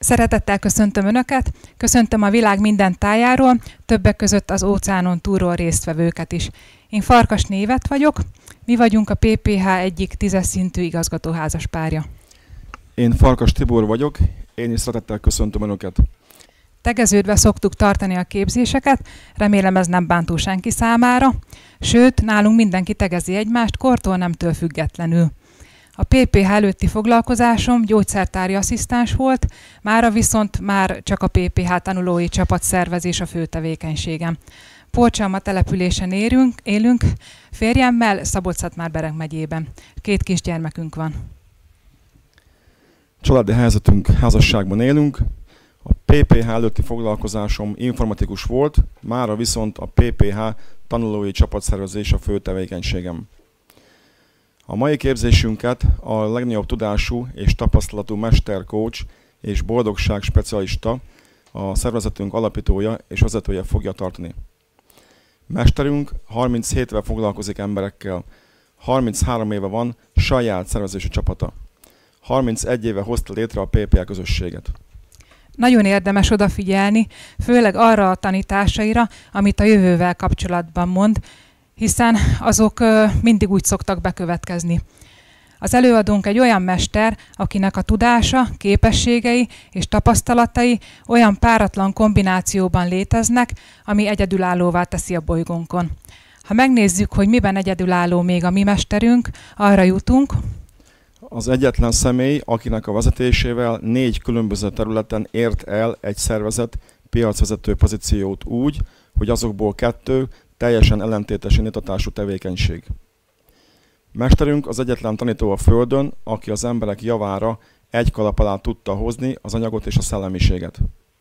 Szeretettel köszöntöm Önöket, köszöntöm a világ minden tájáról, többek között az óceánon túlról résztvevőket is. Én Farkasné Ivett vagyok, mi vagyunk a PPH egyik 10-es szintű igazgatóházaspárja. Én Farkas Tibor vagyok, én is szeretettel köszöntöm Önöket. Tegeződve szoktuk tartani a képzéseket, remélem ez nem bántó senki számára, sőt, nálunk mindenki tegezi egymást, kortól nemtől függetlenül. A PPH előtti foglalkozásom gyógyszertári asszisztens volt, mára viszont már csak a PPH tanulói csapatszervezés a fő tevékenységem. Porcsalma településen élünk, férjemmel Szabolcs-Szatmár-Bereg megyében. 2 kisgyermekünk van. Családi helyzetünk, házasságban élünk. A PPH előtti foglalkozásom informatikus volt, mára viszont a PPH tanulói csapatszervezés a fő tevékenységem. A mai képzésünket a legnagyobb tudású és tapasztalatú mestercoach és boldogság specialista, a szervezetünk alapítója és vezetője fogja tartani. Mesterünk 37 éve foglalkozik emberekkel, 33 éve van saját szervezési csapata. 31 éve hozta létre a PPH közösséget. Nagyon érdemes odafigyelni, főleg arra a tanításaira, amit a jövővel kapcsolatban mond, hiszen azok mindig úgy szoktak bekövetkezni. Az előadónk egy olyan mester, akinek a tudása, képességei és tapasztalatai olyan páratlan kombinációban léteznek, ami egyedülállóvá teszi a bolygónkon. Ha megnézzük, hogy miben egyedülálló még a mi mesterünk, arra jutunk. Az egyetlen személy, akinek a vezetésével 4 különböző területen ért el egy szervezet piacvezető pozíciót úgy, hogy azokból 2 teljesen ellentétes indítatású tevékenység. Mesterünk az egyetlen tanító a Földön, aki az emberek javára egy kalap alá tudta hozni az anyagot és a szellemiséget.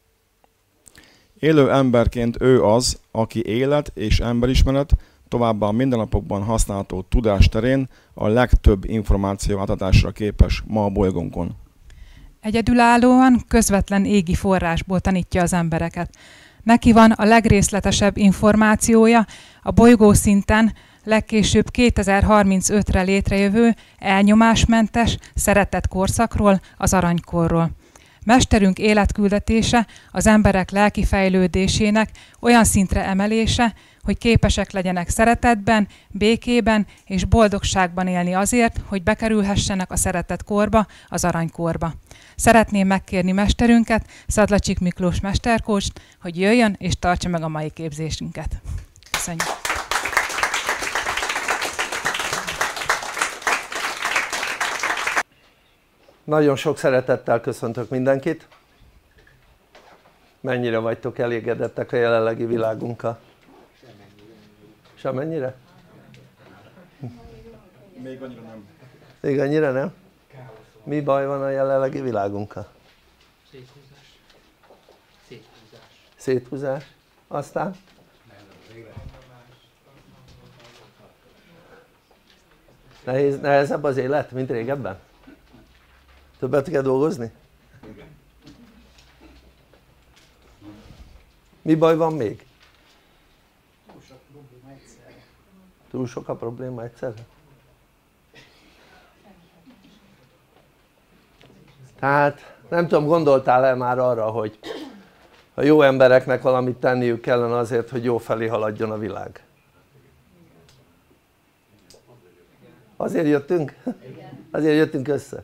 Élő emberként ő az, aki élet és emberismeret, továbbá a mindennapokban használható tudás terén a legtöbb információ átadásra képes ma a bolygónkon. Egyedülállóan, közvetlen égi forrásból tanítja az embereket. Neki van a legrészletesebb információja a bolygó szinten legkésőbb 2035-re létrejövő elnyomásmentes, szeretett korszakról, az aranykorról. Mesterünk életküldetése az emberek lelki fejlődésének olyan szintre emelése, hogy képesek legyenek szeretetben, békében és boldogságban élni azért, hogy bekerülhessenek a szeretett korba, az aranykorba. Szeretném megkérni mesterünket, Szadlacsik Miklós mestercoacht, hogy jöjjön és tartsa meg a mai képzésünket. Köszönjük! Nagyon sok szeretettel köszöntök mindenkit. Mennyire vagytok elégedettek a jelenlegi világunkkal? Semennyire? Még annyira nem. Még annyira nem? Mi baj van a jelenlegi világunkkal? Széthúzás. Aztán? Nehezebb az élet, mint régebben? Többet kell dolgozni? Igen. Mi baj van még? Túl sok probléma egyszerre. Túl sok a probléma egyszerre? Tehát nem tudom, gondoltál-e már arra, hogy a jó embereknek valamit tenniük kellene azért, hogy jó felé haladjon a világ? Azért jöttünk? Azért jöttünk össze?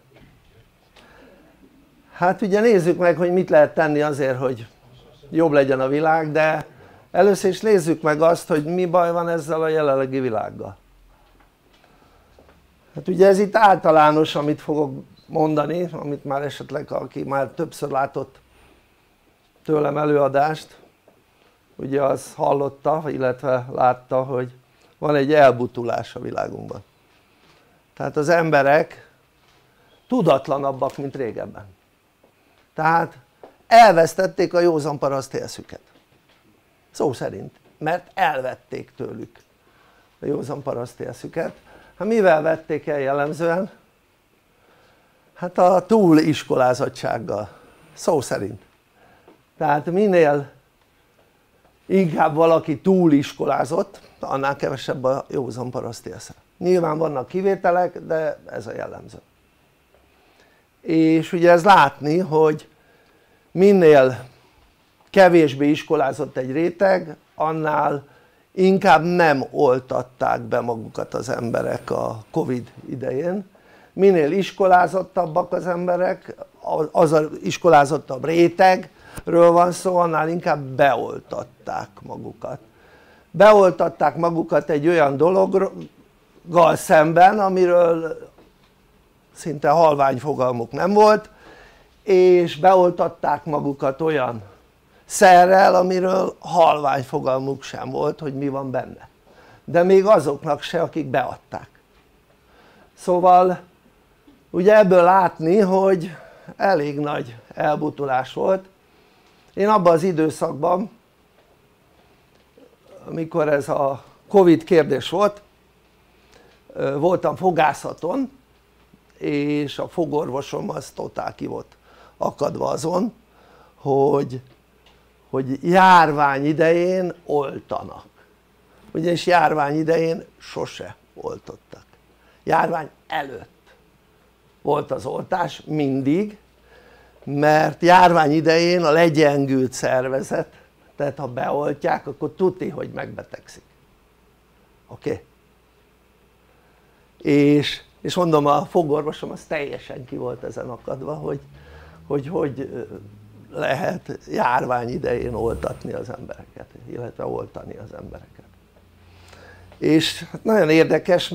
Hát ugye nézzük meg, hogy mit lehet tenni azért, hogy jobb legyen a világ, de először is nézzük meg azt, hogy mi baj van ezzel a jelenlegi világgal. Hát ugye ez itt általános, amit fogok mondani, amit már esetleg aki már többször látott tőlem előadást, ugye az hallotta, illetve látta, hogy van egy elbutulás a világunkban. Tehát az emberek tudatlanabbak, mint régebben. Tehát elvesztették a józan paraszti eszüket, szó szerint, mert elvették tőlük a józan paraszti eszüket. Hát mivel vették el jellemzően? Hát a túliskolázottsággal, szó szerint. Tehát minél inkább valaki túliskolázott, annál kevesebb a józan paraszti esze. Nyilván vannak kivételek, de ez a jellemző. És ugye ez látni, hogy minél kevésbé iskolázott egy réteg, annál inkább nem oltatták be magukat az emberek a Covid idején. Minél iskolázottabbak az emberek, az az iskolázottabb rétegről van szó, annál inkább beoltatták magukat. Beoltatták magukat egy olyan dologgal szemben, amiről szinte halvány fogalmuk nem volt, és beoltatták magukat olyan szerrel, amiről halvány fogalmuk sem volt, hogy mi van benne. De még azoknak se, akik beadták. Szóval ugye ebből látni, hogy elég nagy elbutulás volt. Én abban az időszakban, amikor ez a Covid kérdés volt, voltam fogászaton, és a fogorvosom az totál ki volt akadva azon, hogy járvány idején oltanak. Ugyanis járvány idején sose oltottak. Járvány előtt volt az oltás mindig, mert járvány idején a legyengült szervezet, tehát ha beoltják, akkor tuti, hogy megbetegszik. Oké? És mondom, a fogorvosom az teljesen ki volt ezen akadva, hogy lehet járvány idején oltatni az embereket, illetve oltani az embereket. És hát nagyon érdekes,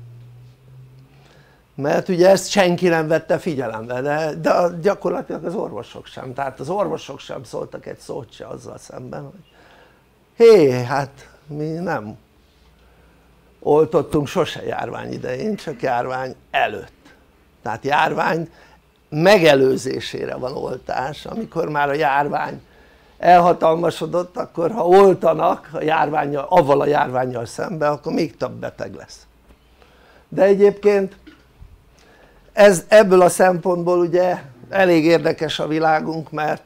mert ugye ezt senki nem vette figyelembe, de gyakorlatilag az orvosok sem, tehát az orvosok sem szóltak egy szót se azzal szemben, hogy hé, hát mi nem oltottunk sose járvány idején, csak járvány előtt. Tehát járvány megelőzésére van oltás, amikor már a járvány elhatalmasodott, akkor ha oltanak avval a járvánnyal szemben, akkor még több beteg lesz. De egyébként ebből a szempontból ugye elég érdekes a világunk, mert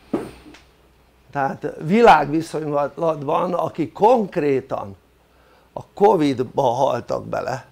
tehát világviszonylatban, akik konkrétan a Covid-ba haltak bele,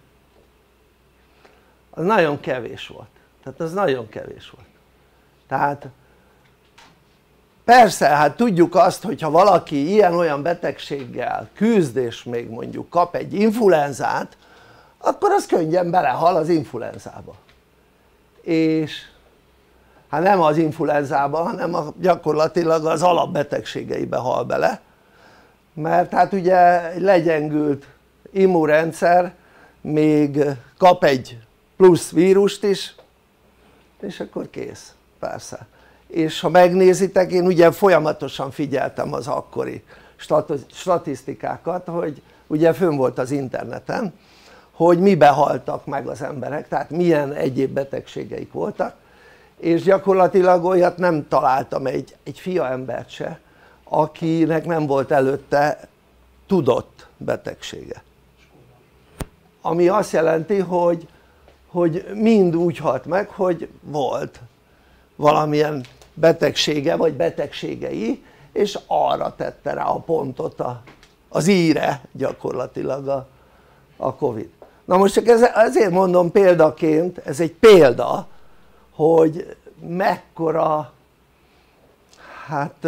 az nagyon kevés volt. Tehát az nagyon kevés volt. Tehát persze, hát tudjuk azt, hogyha valaki ilyen-olyan betegséggel küzd, és még mondjuk kap egy influenzát, akkor az könnyen belehal az influenzába. És hát nem az influenzába, hanem gyakorlatilag az alapbetegségeibe hal bele, mert hát ugye egy legyengült immunrendszer még kap egy plusz vírust is, és akkor kész, persze. És ha megnézitek, én ugye folyamatosan figyeltem az akkori statisztikákat, hogy ugye fönn volt az interneten, hogy mibe haltak meg az emberek, tehát milyen egyéb betegségeik voltak, és gyakorlatilag olyat nem találtam egy fiaembert se, akinek nem volt előtte tudott betegsége. Ami azt jelenti, hogy mind úgy halt meg, hogy volt valamilyen betegsége vagy betegségei, és arra tette rá a pontot az i-re gyakorlatilag a Covid. Na most csak ezért mondom példaként, ez egy példa, hogy mekkora hát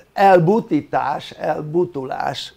elbutulás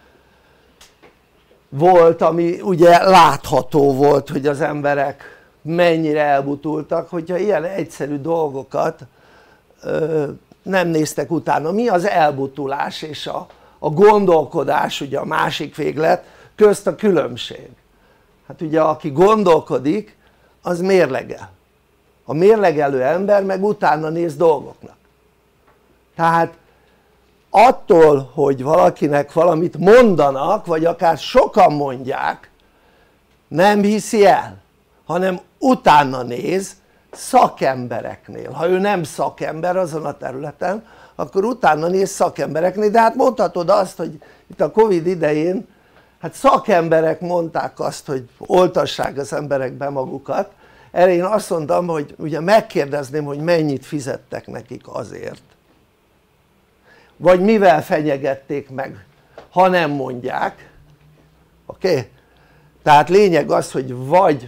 volt, ami ugye látható volt, hogy az emberek mennyire elbutultak, hogyha ilyen egyszerű dolgokat nem néztek utána. Mi az elbutulás és a gondolkodás, ugye a másik véglet közt a különbség? Hát ugye aki gondolkodik, az mérlegel. A mérlegelő ember meg utána néz dolgoknak. Tehát attól, hogy valakinek valamit mondanak, vagy akár sokan mondják, nem hiszi el, hanem utána néz szakembereknél. Ha ő nem szakember azon a területen, akkor utána néz szakembereknél, de hát mondhatod azt, hogy itt a Covid idején hát szakemberek mondták azt, hogy oltassák az emberek be magukat. Erre én azt mondtam, hogy ugye megkérdezném, hogy mennyit fizettek nekik azért, vagy mivel fenyegették meg, ha nem mondják. Oké? Tehát lényeg az, hogy vagy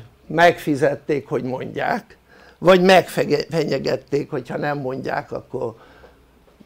megfizették, hogy mondják, vagy megfenyegették, hogy ha nem mondják, akkor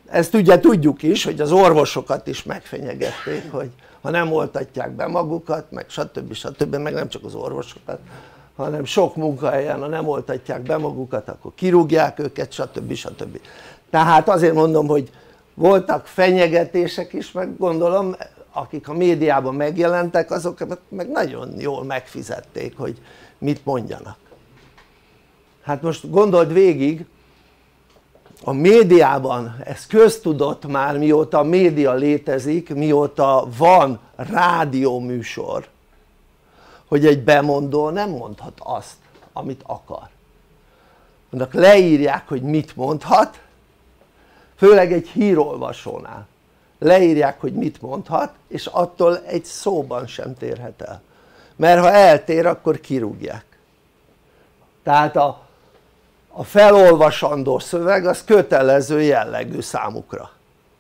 ezt ugye tudjuk is, hogy az orvosokat is megfenyegették, hogy ha nem oltatják be magukat, meg stb. Meg nem csak az orvosokat, hanem sok munkahelyen, ha nem oltatják be magukat, akkor kirúgják őket, stb. Tehát azért mondom, hogy voltak fenyegetések is, meg gondolom akik a médiában megjelentek, azokat meg nagyon jól megfizették, hogy mit mondjanak. Hát most gondold végig, a médiában, ez köztudott már mióta a média létezik, mióta van rádióműsor, hogy egy bemondó nem mondhat azt, amit akar. Annak leírják, hogy mit mondhat, főleg egy hírolvasónál. Leírják, hogy mit mondhat, és attól egy szóban sem térhet el. Mert ha eltér, akkor kirúgják. Tehát a felolvasandó szöveg az kötelező jellegű számukra.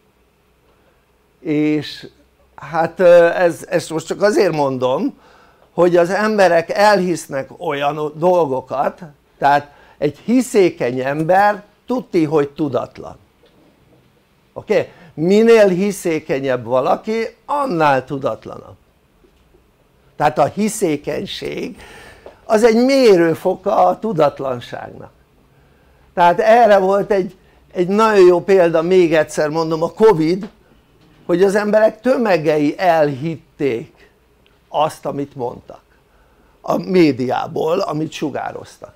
És hát ezt most csak azért mondom, hogy az emberek elhisznek olyan dolgokat, tehát egy hiszékeny ember tudti, hogy tudatlan. Oké? Minél hiszékenyebb valaki, annál tudatlanabb. Tehát a hiszékenység az egy mérőfoka a tudatlanságnak. Tehát erre volt egy nagyon jó példa, még egyszer mondom, a Covid, hogy az emberek tömegei elhitték azt, amit mondtak a médiából, amit sugároztak.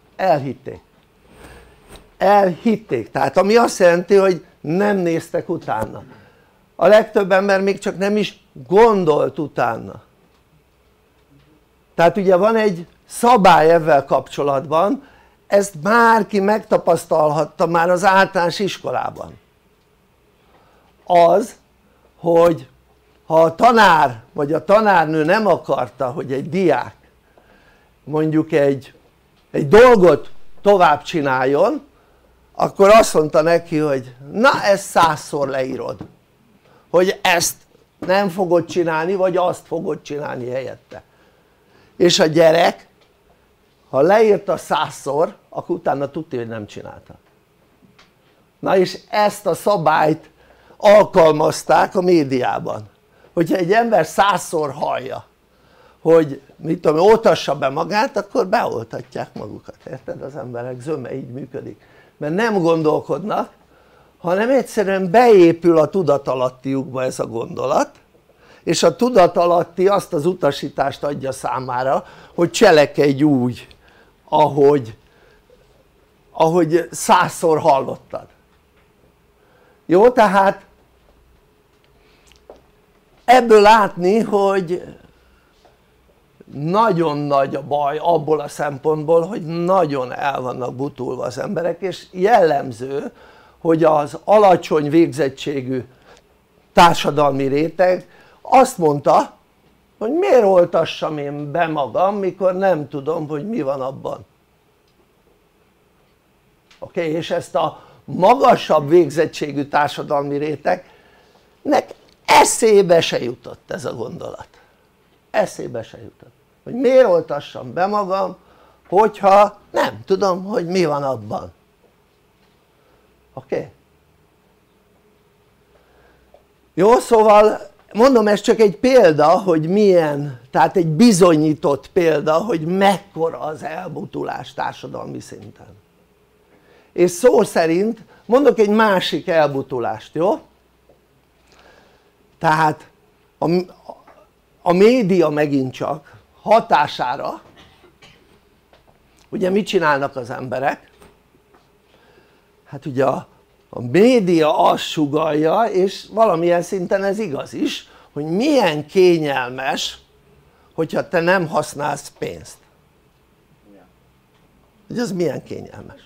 Elhitték, tehát ami azt jelenti, hogy nem néztek utána. A legtöbb ember még csak nem is gondolt utána. Tehát ugye van egy szabály ezzel kapcsolatban, ezt bárki megtapasztalhatta már az általános iskolában. Az, hogy ha a tanár vagy a tanárnő nem akarta, hogy egy diák mondjuk egy dolgot tovább csináljon, akkor azt mondta neki, hogy na ezt 100-szor leírod, hogy ezt nem fogod csinálni, vagy azt fogod csinálni helyette. És a gyerek, ha leírta 100-szor, akkor utána tudta, hogy nem csinálta. Na és ezt a szabályt alkalmazták a médiában, hogyha egy ember 100-szor hallja, hogy mit tudom, oltassa be magát, akkor beoltatják magukat, érted? Az emberek zöme így működik, mert nem gondolkodnak, hanem egyszerűen beépül a tudatalattiukba ez a gondolat, és a tudatalatti azt az utasítást adja számára, hogy cselekedj úgy, ahogy 100-szor hallottad. Jó, tehát ebből látni, hogy nagyon nagy a baj abból a szempontból, hogy nagyon el vannak butulva az emberek, és jellemző, hogy az alacsony végzettségű társadalmi réteg azt mondta, hogy miért oltassam én be magam, mikor nem tudom, hogy mi van abban. Oké? És ezt a magasabb végzettségű társadalmi rétegnek eszébe se jutott ez a gondolat. Eszébe se jutott. Hogy miért oltassam be magam, hogyha nem tudom, hogy mi van abban. Oké? Jó, szóval mondom, ez csak egy példa, hogy milyen, tehát egy bizonyított példa, hogy mekkora az elbutulás társadalmi szinten. És szó szerint mondok egy másik elbutulást, jó? Tehát a média megint csak hatására, ugye mit csinálnak az emberek? Hát ugye a média azt sugallja, és valamilyen szinten ez igaz is, hogy milyen kényelmes, hogyha te nem használsz pénzt. Hogy az milyen kényelmes.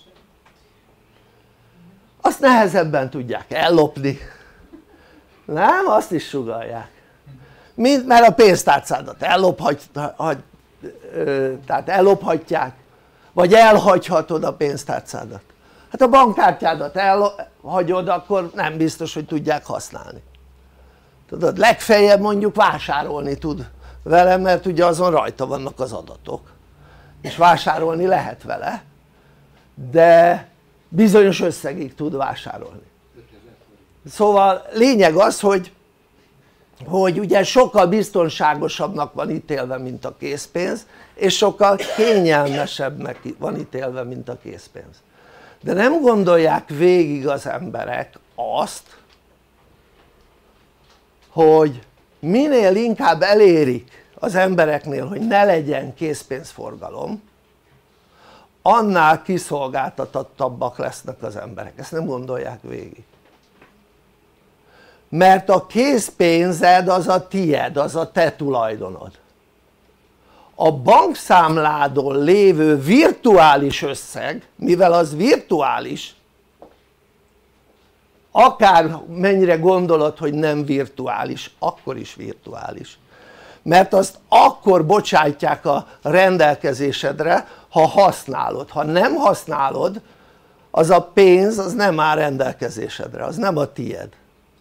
Azt nehezebben tudják ellopni. Nem? Azt is sugallják. Mert a pénztárcádat tehát ellophatják, vagy elhagyhatod a pénztárcádat. Hát a bankkártyádat elhagyod, akkor nem biztos, hogy tudják használni. Tudod, legfeljebb mondjuk vásárolni tud vele, mert ugye azon rajta vannak az adatok, és vásárolni lehet vele, de bizonyos összegig tud vásárolni. Szóval lényeg az, hogy ugye sokkal biztonságosabbnak van ítélve, mint a készpénz, és sokkal kényelmesebbnek van ítélve, mint a készpénz. De nem gondolják végig az emberek azt, hogy minél inkább elérik az embereknél, hogy ne legyen készpénzforgalom, annál kiszolgáltatottabbak lesznek az emberek. Ezt nem gondolják végig. Mert a készpénzed az a tied, az a te tulajdonod. A bankszámládon lévő virtuális összeg, mivel az virtuális, akár mennyire gondolod, hogy nem virtuális, akkor is virtuális, mert azt akkor bocsátják a rendelkezésedre, ha használod. Ha nem használod, az a pénz az nem áll rendelkezésedre, az nem a tied.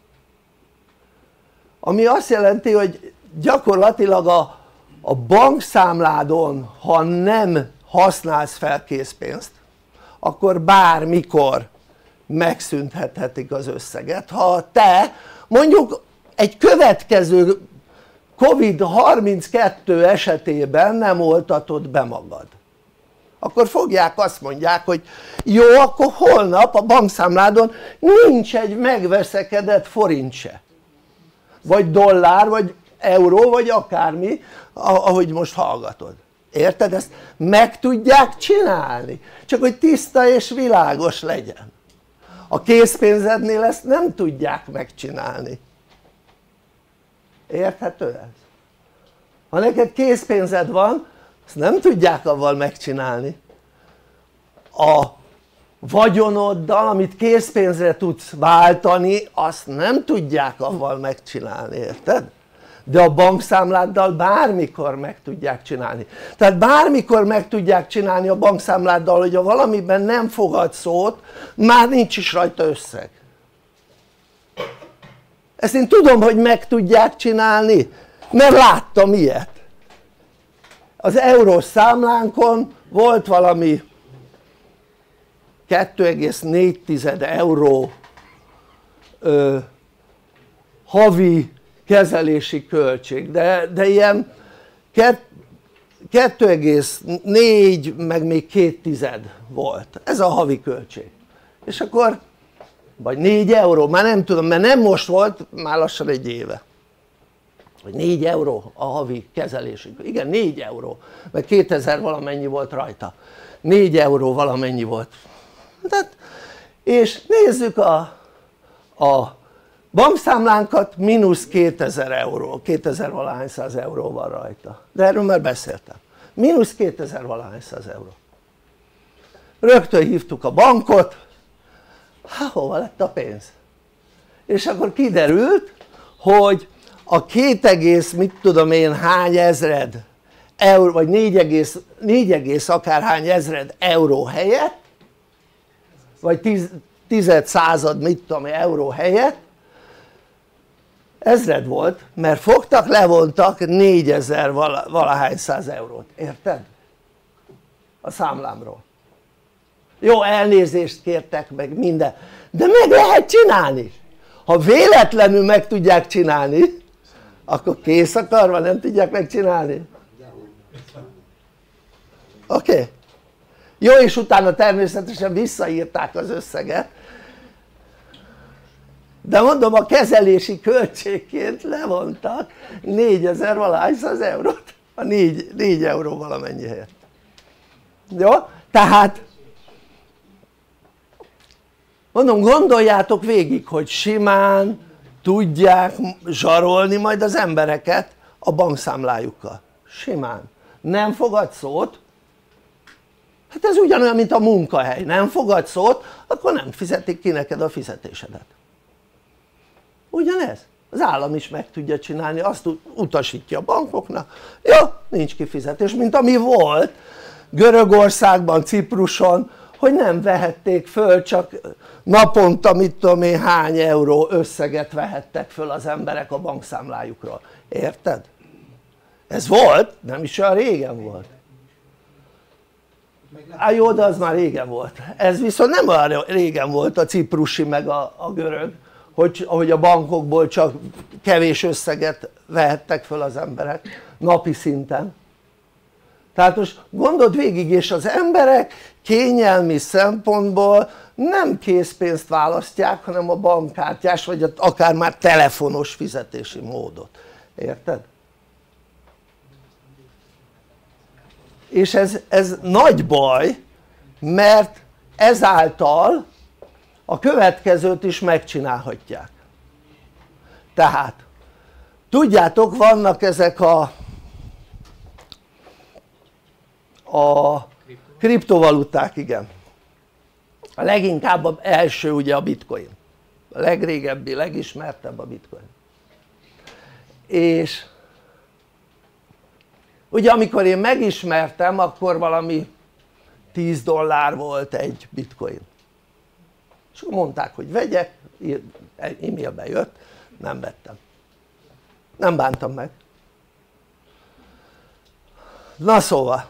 Ami azt jelenti, hogy gyakorlatilag a bankszámládon, ha nem használsz fel készpénzt, akkor bármikor megszüntethetik az összeget. Ha te mondjuk egy következő Covid-32 esetében nem oltatod be magad, akkor fogják, azt mondják, hogy jó, akkor holnap a bankszámládon nincs egy megveszekedett forint se, vagy dollár, vagy euró, vagy akármi, ahogy most hallgatod. Érted? Ezt meg tudják csinálni, csak hogy tiszta és világos legyen. A készpénzednél ezt nem tudják megcsinálni. Érthető ez? Ha neked készpénzed van, azt nem tudják avval megcsinálni. A vagyonoddal, amit készpénzre tudsz váltani, azt nem tudják avval megcsinálni, érted? De a bankszámláddal bármikor meg tudják csinálni. Tehát bármikor meg tudják csinálni a bankszámláddal, hogy ha valamiben nem fogad szót, már nincs is rajta összeg. Ezt én tudom, hogy meg tudják csinálni, mert láttam ilyet. Az eurós számlánkon volt valami 2,4 euró havi kezelési költség, de ilyen 2,4 meg még 2 volt, ez a havi költség. És akkor vagy 4 euró, már nem tudom, mert nem most volt, már lassan egy éve, hogy 4 euró a havi kezelési, igen 4 euró, mert 2000 valamennyi volt rajta, 4 euró valamennyi volt. Tehát, és nézzük a bankszámlánkat, mínusz 2000 euró, 2000 valahányszáz euró van rajta, de erről már beszéltem, mínusz 2000 valahányszáz euró. Rögtön hívtuk a bankot, hova lett a pénz? És akkor kiderült, hogy a 2, mit tudom én hány ezred euró, vagy 4, akárhány ezred euró helyett, vagy 10 század mit tudom én euró helyett ezred volt, mert fogtak, levontak 4000 valahányszáz eurót, érted? A számlámról. Jó, elnézést kértek meg minden, de meg lehet csinálni. Ha véletlenül meg tudják csinálni, akkor kész akarva nem tudják megcsinálni. Oké? Jó, és utána természetesen visszaírták az összeget, de mondom, a kezelési költségként levontak 4000 valahányszáz eurót, a 4 euró valamennyi helyett. Jó? Tehát mondom, gondoljátok végig, hogy simán tudják zsarolni majd az embereket a bankszámlájukkal. Simán. Nem fogad szót, hát ez ugyanolyan, mint a munkahely. Nem fogad szót, akkor nem fizetik ki neked a fizetésedet. Ugyanez. Az állam is meg tudja csinálni, azt utasítja a bankoknak, jó, nincs kifizetés, mint ami volt Görögországban, Cipruson, hogy nem vehették föl, csak naponta mit tudom én hány euró összeget vehettek föl az emberek a bankszámlájukról, érted? Ez volt, nem is olyan régen volt. Jó, de az már régen volt. Ez viszont nem olyan régen volt, a ciprusi meg a görög, hogy a bankokból csak kevés összeget vehettek föl az emberek napi szinten. Tehát most gondold végig, és az emberek kényelmi szempontból nem készpénzt választják, hanem a bankkártyás vagy akár már telefonos fizetési módot, érted? És ez nagy baj, mert ezáltal a következőt is megcsinálhatják. Tehát tudjátok, vannak ezek a kriptovaluták, igen. A leginkább az első ugye a bitcoin, a legrégebbi, legismertebb a bitcoin. És ugye amikor én megismertem, akkor valami $10 volt egy bitcoin, és mondták, hogy vegyek, e-mailben jött, nem vettem, nem bántam meg. Na szóval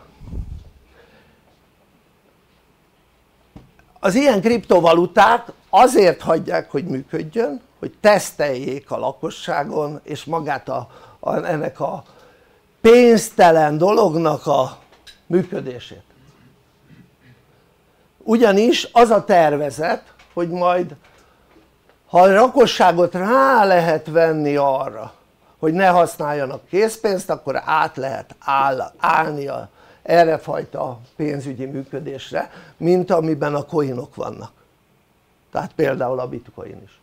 az ilyen kriptovaluták azért hagyják, hogy működjön, hogy teszteljék a lakosságon és magát ennek a pénztelen dolognak a működését. Ugyanis az a tervezet, hogy majd ha a lakosságot rá lehet venni arra, hogy ne használjanak készpénzt, akkor át lehet állni erre fajta pénzügyi működésre, mint amiben a coinok vannak, tehát például a bitcoin is.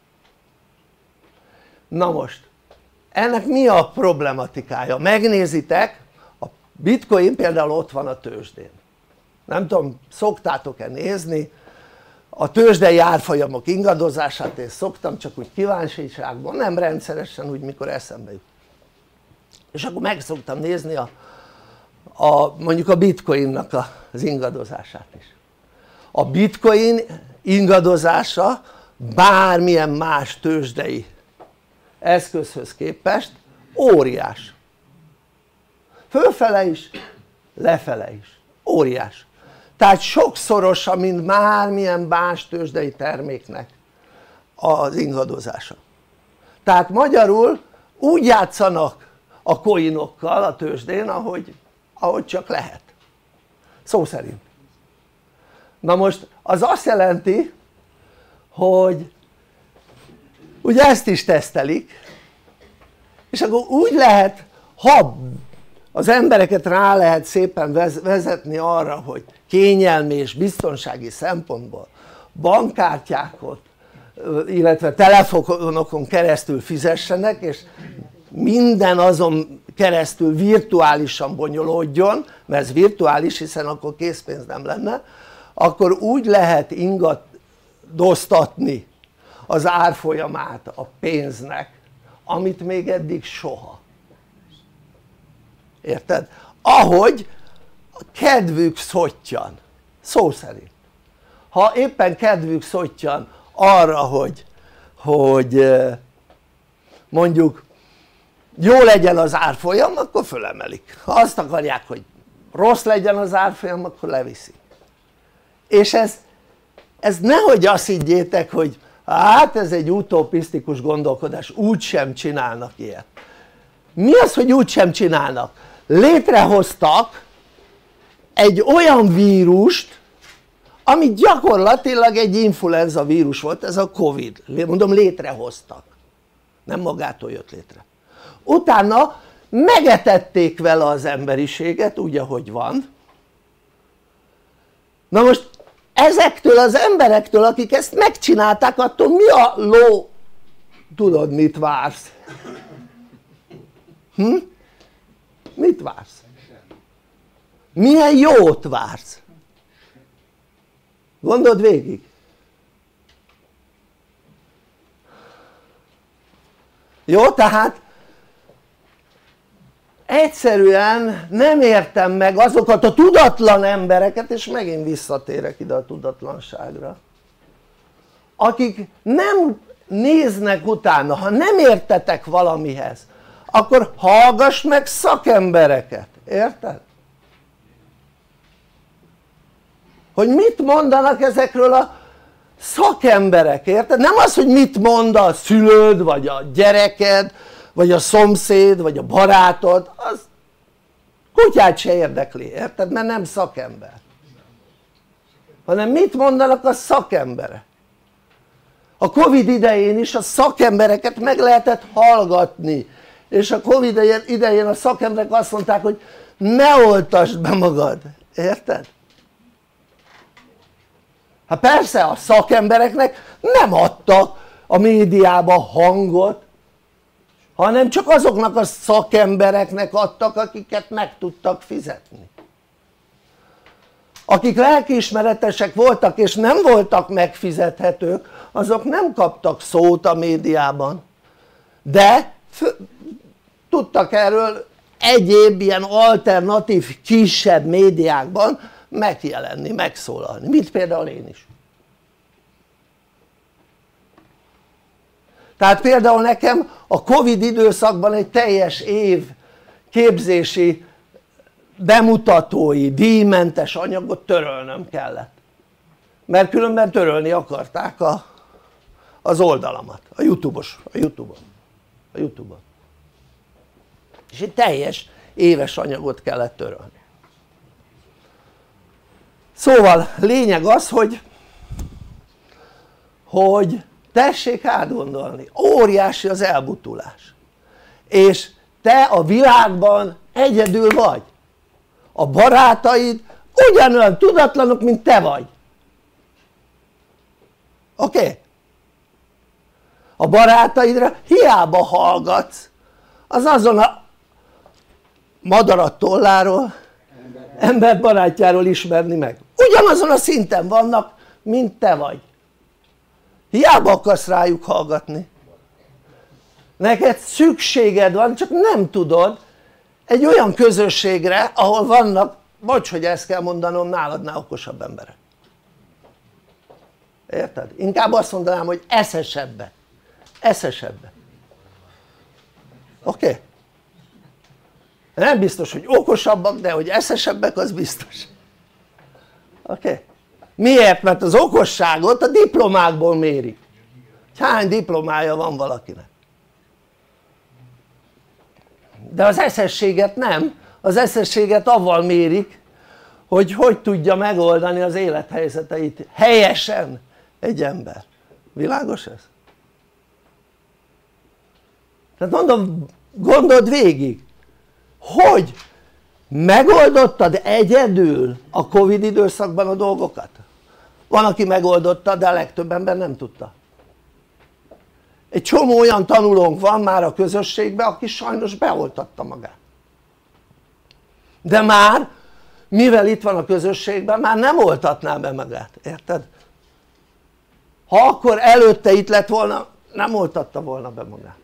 Na most ennek mi a problematikája? Megnézitek, a bitcoin például ott van a tőzsdén, nem tudom, szoktátok-e nézni a tőzsdei árfolyamok ingadozását? Én szoktam, csak úgy kíváncsiságban, nem rendszeresen, úgy mikor eszembe jut, és akkor meg szoktam nézni mondjuk a bitcoinnak az ingadozását is. A bitcoin ingadozása bármilyen más tőzsdei eszközhöz képest óriás, fölfele is, lefele is, óriás. Tehát sokszorosa, mint bármilyen más tőzsdei terméknek az ingadozása. Tehát magyarul úgy játszanak a coinokkal a tőzsdén, ahogy csak lehet, szó szerint. Na most az azt jelenti, hogy ugye ezt is tesztelik, és akkor úgy lehet, ha az embereket rá lehet szépen vezetni arra, hogy kényelmi és biztonsági szempontból bankkártyákot, illetve telefonokon keresztül fizessenek, és minden azon keresztül virtuálisan bonyolódjon, mert ez virtuális, hiszen akkor készpénz nem lenne, akkor úgy lehet ingadoztatni az árfolyamát a pénznek, amit még eddig soha. Érted? Ahogy a kedvük szottyan, szó szerint. Ha éppen kedvük szottyan arra, hogy mondjuk jó legyen az árfolyam, akkor fölemelik. Ha azt akarják, hogy rossz legyen az árfolyam, akkor leviszik. És ez nehogy azt higgyétek, hogy hát ez egy utopisztikus gondolkodás, úgysem csinálnak ilyet. Mi az, hogy úgysem csinálnak? Létrehoztak egy olyan vírust, ami gyakorlatilag egy influenza vírus volt, ez a Covid, mondom, létrehoztak, nem magától jött létre. Utána megetették vele az emberiséget úgy, ahogy van. Na most ezektől az emberektől, akik ezt megcsinálták, attól mi a ló? Tudod, mit vársz? Mit vársz? Milyen jót vársz? Gondold végig. Jó, tehát egyszerűen nem értem meg azokat a tudatlan embereket, és megint visszatérek ide a tudatlanságra, akik nem néznek utána. Ha nem értetek valamihez, akkor hallgass meg szakembereket, érted? Hogy mit mondanak ezekről szakemberek, érted? Nem az, hogy mit mond a szülőd, vagy a gyereked, vagy a szomszéd, vagy a barátod, az kutyát se érdekli, érted? Mert nem szakember, hanem mit mondanak a szakemberek. A Covid idején is a szakembereket meg lehetett hallgatni, és a Covid idején a szakemberek azt mondták, hogy ne oltasd be magad, érted? Hát persze a szakembereknek nem adtak a médiában hangot, hanem csak azoknak a szakembereknek adtak, akiket meg tudtak fizetni. Akik lelkiismeretesek voltak és nem voltak megfizethetők, azok nem kaptak szót a médiában, de tudtak erről egyéb ilyen alternatív kisebb médiákban megjelenni, megszólalni, mint például én is. Tehát például nekem a Covid időszakban egy teljes év képzési, bemutatói, díjmentes anyagot törölnöm kellett, mert különben törölni akarták az oldalamat, a Youtube-on, és egy teljes éves anyagot kellett törölni. Szóval lényeg az, hogy tessék átgondolni, óriási az elbutulás, és te a világban egyedül vagy, a barátaid ugyanolyan tudatlanok, mint te vagy, oké? A barátaidra hiába hallgatsz, az azon a madarat tolláról, embert barátjáról ismerni meg, ugyanazon a szinten vannak, mint te vagy, hiába akarsz rájuk hallgatni, neked szükséged van, csak nem tudod, egy olyan közösségre, ahol vannak, bocs, hogy ezt kell mondanom, náladnál okosabb emberek, érted? Inkább azt mondanám, hogy eszesebbek, oké? Nem biztos, hogy okosabbak, de hogy eszesebbek, az biztos, oké? Miért? Mert az okosságot a diplomákból mérik. Hány diplomája van valakinek? De az eszességet nem, az eszességet avval mérik, hogy hogy tudja megoldani az élethelyzeteit helyesen egy ember. Világos ez? Tehát mondom, gondold végig, hogy megoldottad egyedül a Covid időszakban a dolgokat? Van, aki megoldotta, de a legtöbb ember nem tudta. Egy csomó olyan tanulónk van már a közösségben, aki sajnos beoltatta magát, de már mivel itt van a közösségben, már nem oltatná be magát, érted? Ha akkor előtte itt lett volna, nem oltatta volna be magát.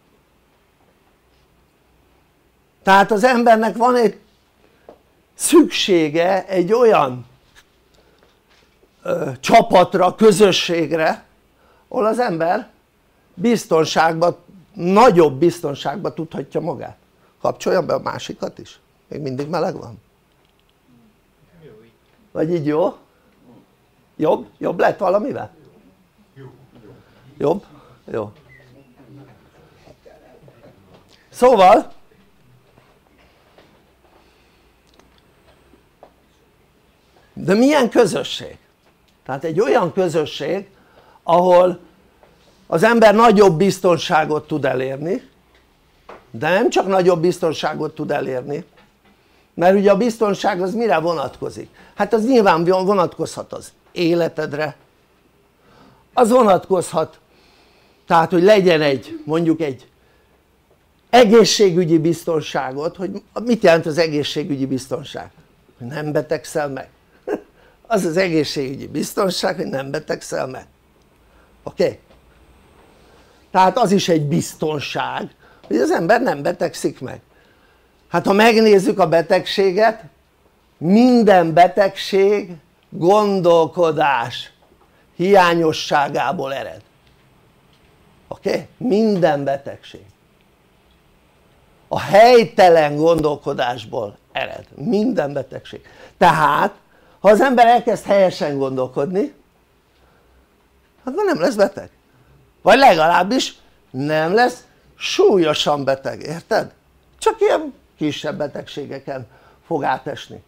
Tehát az embernek van egy szüksége egy olyan csapatra, közösségre, ahol az ember biztonságban, nagyobb biztonságban tudhatja magát. Kapcsolja be a másikat is, még mindig meleg van? Vagy így jó? Jobb? Jobb lett valamivel? Jobb? Jó. Szóval de milyen közösség? Tehát egy olyan közösség, ahol az ember nagyobb biztonságot tud elérni, de nem csak nagyobb biztonságot tud elérni, mert ugye a biztonság az mire vonatkozik? Hát az nyilván vonatkozhat az életedre, az vonatkozhat, tehát hogy legyen mondjuk egy egészségügyi biztonságot. Hogy mit jelent az egészségügyi biztonság? Hogy nem betegszel meg, az az egészségügyi biztonság, hogy nem betegszel meg, oké? Tehát az is egy biztonság, hogy az ember nem betegszik meg. Hát ha megnézzük a betegséget, minden betegség gondolkodás hiányosságából ered, oké? Minden betegség a helytelen gondolkodásból ered, minden betegség. Tehát ha az ember elkezd helyesen gondolkodni, akkor nem lesz beteg, vagy legalábbis nem lesz súlyosan beteg, érted? Csak ilyen kisebb betegségeken fog átesni.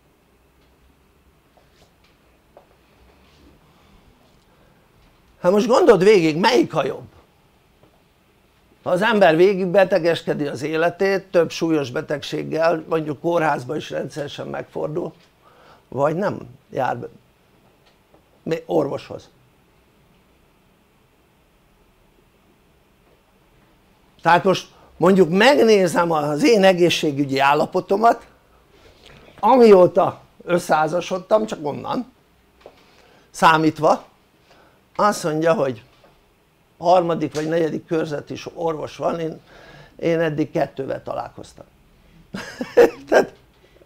Hát most gondold végig, melyik a jobb? Ha az ember végig betegeskedi az életét, több súlyos betegséggel, mondjuk kórházba is rendszeresen megfordul, vagy nem jár orvoshoz. Tehát most mondjuk megnézem az én egészségügyi állapotomat, amióta összeházasodtam, csak onnan számítva, azt mondja, hogy a harmadik vagy negyedik körzeti orvos van, én eddig 2-vel találkoztam. Tehát,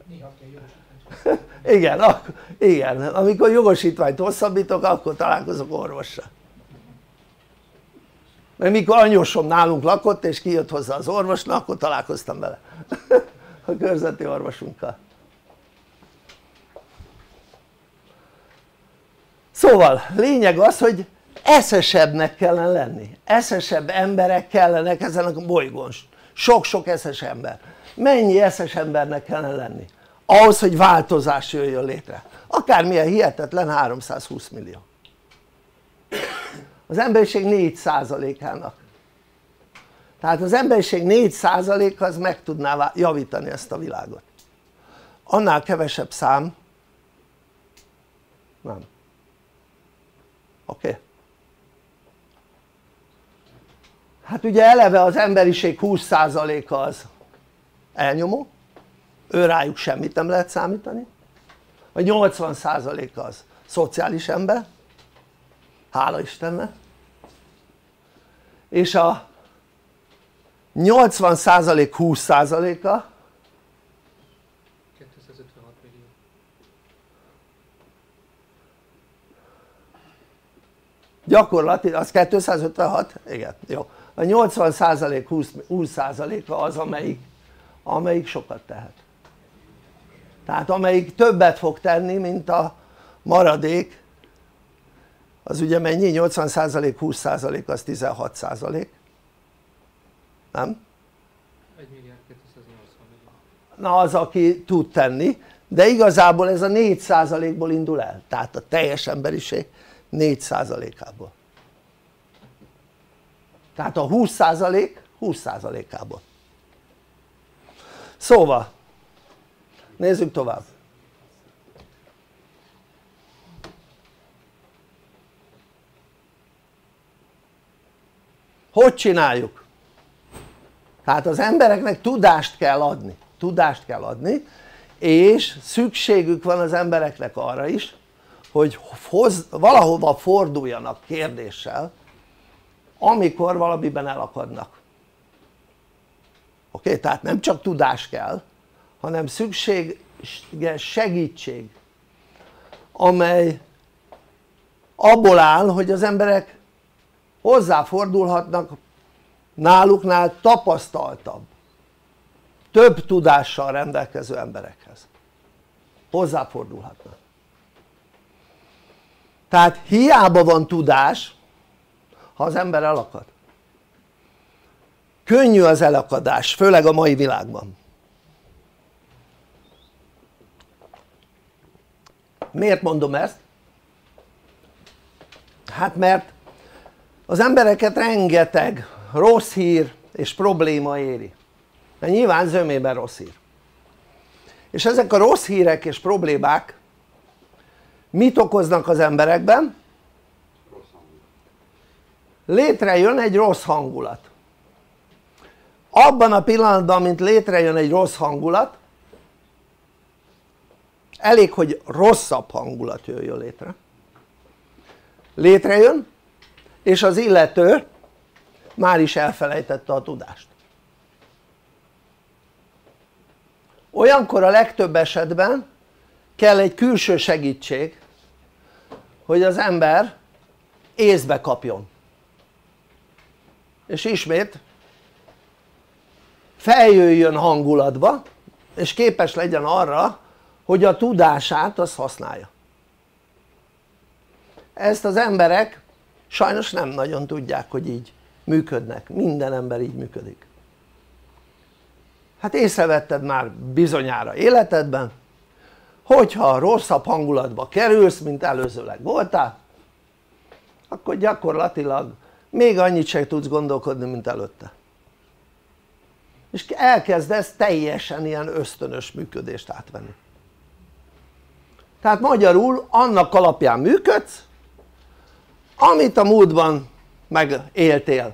igen, amikor jogosítványt hosszabbítok, akkor találkozok orvossal. Mert mikor anyósom nálunk lakott és kijött hozzá az orvosnak, akkor találkoztam vele a körzeti orvosunkkal. Szóval lényeg az, hogy eszesebbnek kellene lenni, eszesebb emberek kellenek ezen a bolygón, sok-sok eszes ember. Mennyi eszes embernek kellene lenni ahhoz, hogy változás jöjjön létre? Akármilyen hihetetlen, 320 millió. Az emberiség 4%-ának, tehát az emberiség 4%-a az meg tudná javítani ezt a világot. Annál kevesebb szám nem. Oké? Hát ugye eleve az emberiség 20%-a az elnyomó, ő rájuk semmit nem lehet számítani, a 80%-a az szociális ember, hála Istennek, és a 80% 20%-a 256 millió. gyakorlatilag az 256? Igen, jó. A 80% 20%-a az, amelyik sokat tehet, tehát amelyik többet fog tenni, mint a maradék. Az ugye mennyi? 80% 20% az 16%, nem? 1 milliárd 280 millió. Na az aki tud tenni, de igazából ez a 4%-ból indul el, tehát a teljes emberiség 4%-ából, tehát a 20% 20%-ából. Szóval nézzük tovább. Hogy csináljuk? Tehát az embereknek tudást kell adni, és szükségük van az embereknek arra is, hogy valahova forduljanak kérdéssel, amikor valamiben elakadnak. Oké? Tehát nem csak tudás kell, hanem szükséges segítség, amely abból áll, hogy az emberek hozzáfordulhatnak náluknál tapasztaltabb, több tudással rendelkező emberekhez, hozzáfordulhatnak. Tehát hiába van tudás, ha az ember elakad. Könnyű az elakadás, főleg a mai világban. Miért mondom ezt? Hát mert az embereket rengeteg rossz hír és probléma éri, mert nyilván zömében rossz hír, és ezek a rossz hírek és problémák mit okoznak az emberekben? Létrejön egy rossz hangulat. Abban a pillanatban, mint létrejön egy rossz hangulat, elég hogy rosszabb hangulat jöjjön létrejön, és az illető már is elfelejtette a tudást. Olyankor a legtöbb esetben kell egy külső segítség, hogy az ember észbe kapjon, és ismét feljöjjön hangulatba, és képes legyen arra, hogy a tudását azt használja. Ezt az emberek sajnos nem nagyon tudják, hogy így működnek, minden ember így működik. Hát észrevetted már bizonyára életedben, hogyha rosszabb hangulatba kerülsz, mint előzőleg voltál, akkor gyakorlatilag még annyit sem tudsz gondolkodni, mint előtte, és elkezdesz teljesen ilyen ösztönös működést átvenni. Tehát magyarul annak alapján működsz, amit a múltban megéltél.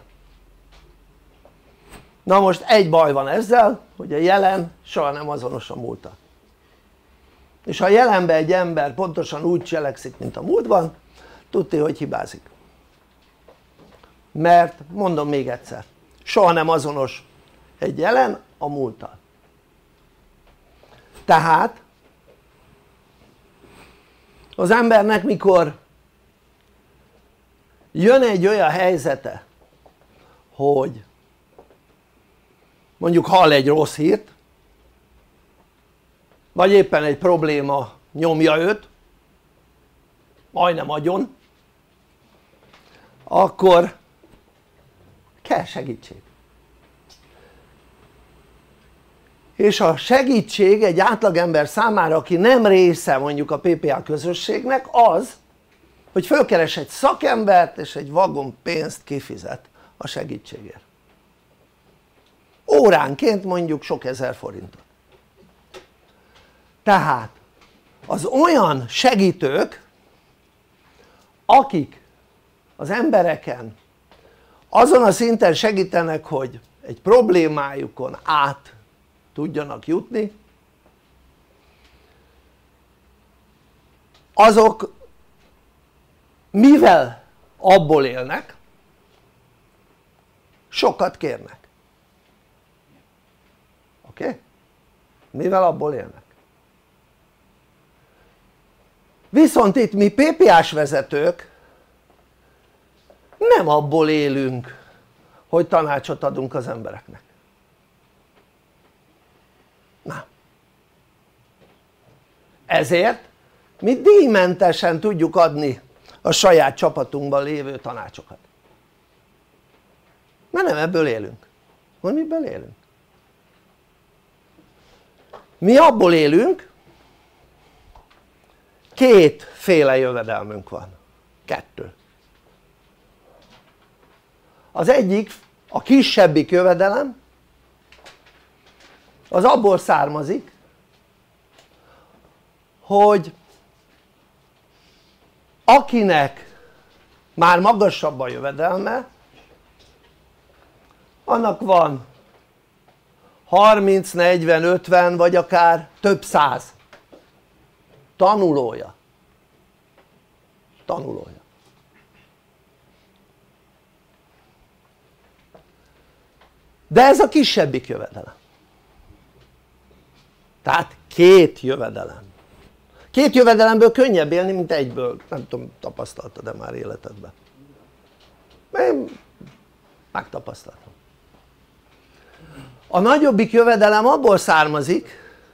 Na most egy baj van ezzel, hogy a jelen soha nem azonos a múlttal. És ha a jelenben egy ember pontosan úgy cselekszik, mint a múltban, tudti, hogy hibázik. Mert mondom még egyszer, soha nem azonos egy jelen a múlttal. Tehát az embernek mikor jön egy olyan helyzete, hogy mondjuk hall egy rossz hírt, vagy éppen egy probléma nyomja őt, majdnem agyon, akkor kell segítség. És a segítség egy átlagember számára, aki nem része mondjuk a PPA közösségnek, az, hogy fölkeres egy szakembert és egy vagon pénzt kifizet a segítségért. Óránként mondjuk sok ezer forintot. Tehát az olyan segítők, akik az embereken azon a szinten segítenek, hogy egy problémájukon át tudjanak jutni, azok mivel abból élnek, sokat kérnek. Oké? Mivel abból élnek. Viszont itt mi PPA-s vezetők nem abból élünk, hogy tanácsot adunk az embereknek. Na. Ezért mi díjmentesen tudjuk adni a saját csapatunkban lévő tanácsokat. Mert nem ebből élünk. Hogy miből élünk? Mi abból élünk, kétféle jövedelmünk van. Kettő. Az egyik, a kisebbik jövedelem, az abból származik, hogy akinek már magasabb a jövedelme, annak van 30, 40, 50 vagy akár több száz tanulója. De ez a kisebbik jövedelem. Tehát két jövedelem. Két jövedelemből könnyebb élni, mint egyből. Nem tudom, tapasztaltad-e már életedben? Én megtapasztaltam. A nagyobbik jövedelem abból származik,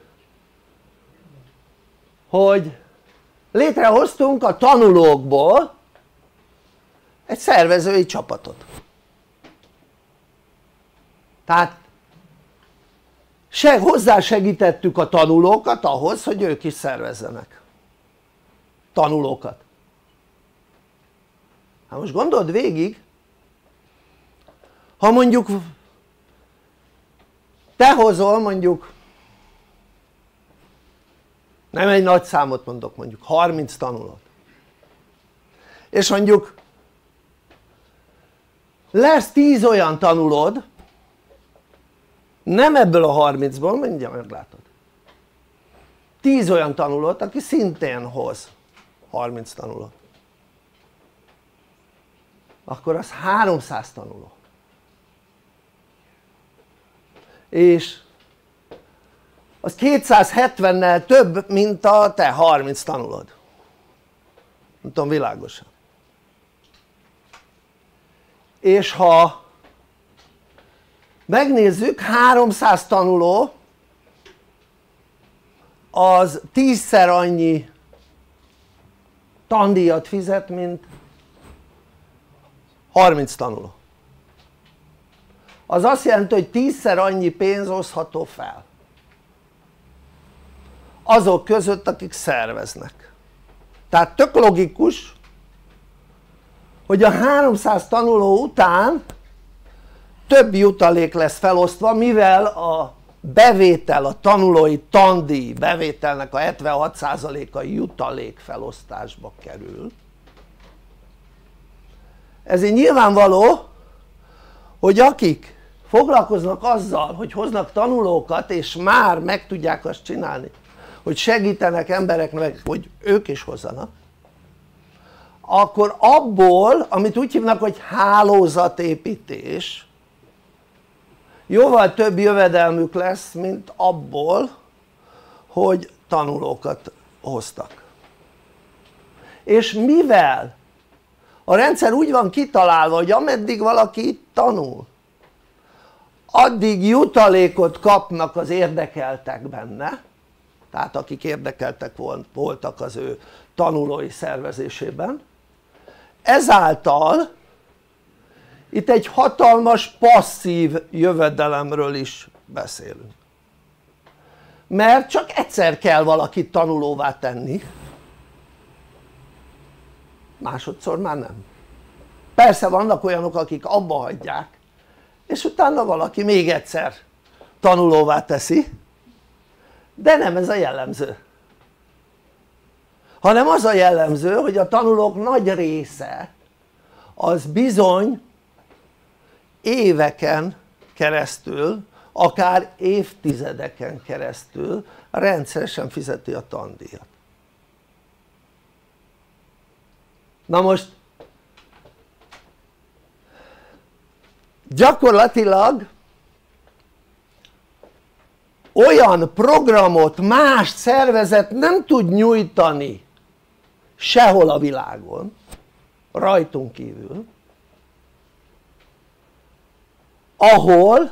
hogy létrehoztunk a tanulókból egy szervezői csapatot. Tehát hozzásegítettük a tanulókat ahhoz, hogy ők is szervezzenek tanulókat. Hát most gondold végig, ha mondjuk te hozol mondjuk, nem egy nagy számot mondok, mondjuk 30 tanulót, és mondjuk lesz 10 olyan tanulód, nem ebből a 30-ból, mindjárt meglátod, 10 olyan tanulót, aki szintén hoz 30 tanulót, akkor az 300 tanuló, és az 270-nel több, mint a te 30 tanulod. Nem tudom, világosan. És ha megnézzük, 300 tanuló az 10-szer annyi tandíjat fizet, mint 30 tanuló. Az azt jelenti, hogy 10-szer annyi pénz osztható fel azok között, akik szerveznek. Tehát tök logikus, hogy a 300 tanuló után több jutalék lesz felosztva, mivel a bevétel, a tanulói tandíj bevételnek a 76%-a jutalék felosztásba kerül. Ezért nyilvánvaló, hogy akik foglalkoznak azzal, hogy hoznak tanulókat és már meg tudják azt csinálni, hogy segítenek embereknek, hogy ők is hozzanak, akkor abból, amit úgy hívnak, hogy hálózatépítés, jóval több jövedelmük lesz, mint abból, hogy tanulókat hoztak. És mivel a rendszer úgy van kitalálva, hogy ameddig valaki itt tanul, addig jutalékot kapnak az érdekeltek benne, tehát akik érdekeltek voltak az ő tanulói szervezésében, ezáltal itt egy hatalmas passzív jövedelemről is beszélünk, mert csak egyszer kell valakit tanulóvá tenni, másodszor már nem. Persze vannak olyanok, akik abba hagyják, és utána valaki még egyszer tanulóvá teszi, de nem ez a jellemző, hanem az a jellemző, hogy a tanulók nagy része az bizony éveken keresztül, akár évtizedeken keresztül rendszeresen fizeti a tandíjat. Na most gyakorlatilag olyan programot más szervezet nem tud nyújtani sehol a világon, rajtunk kívül, ahol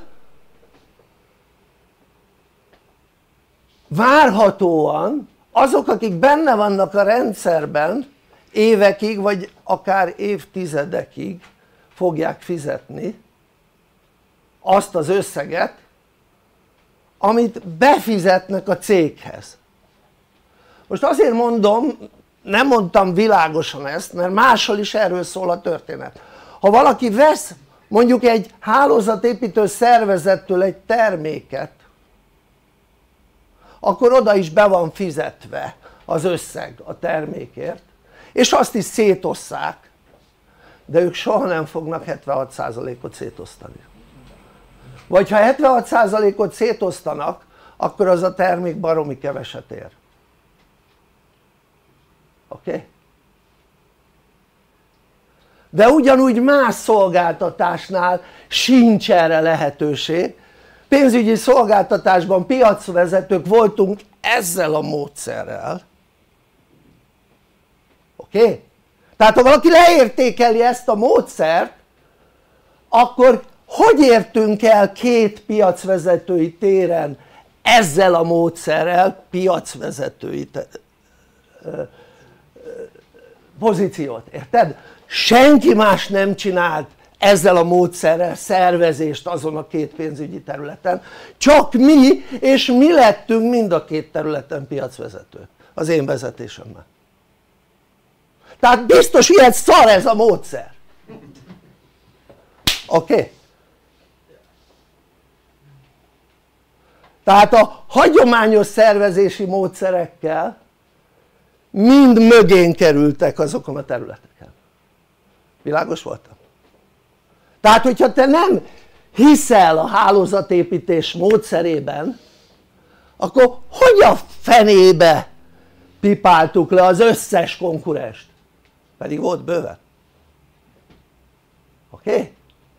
várhatóan azok, akik benne vannak a rendszerben évekig vagy akár évtizedekig fogják fizetni azt az összeget, amit befizetnek a céghez. Most azért mondom, nem mondtam világosan ezt, mert máshol is erről szól a történet. Ha valaki vesz mondjuk egy hálózatépítő szervezettől egy terméket, akkor oda is be van fizetve az összeg a termékért, és azt is szétosszák, de ők soha nem fognak 76%-ot szétosztani. Vagy ha 76%-ot szétosztanak, akkor az a termék baromi keveset ér. Oké? De ugyanúgy más szolgáltatásnál sincs erre lehetőség. Pénzügyi szolgáltatásban piacvezetők voltunk ezzel a módszerrel. Oké? Tehát ha valaki leértékeli ezt a módszert, akkor hogy értünk el két piacvezetői téren ezzel a módszerrel piacvezetői pozíciót, érted? Senki más nem csinált ezzel a módszerrel szervezést azon a két pénzügyi területen, csak mi, és mi lettünk mind a két területen piacvezetők az én vezetésemmel. Tehát biztos ilyen szar ez a módszer. Oké? Tehát a hagyományos szervezési módszerekkel mind mögén kerültek azokon a területeken. Világos voltam? Tehát hogyha te nem hiszel a hálózatépítés módszerében, akkor hogy a fenébe pipáltuk le az összes konkurenst? Pedig volt bőven. Oké?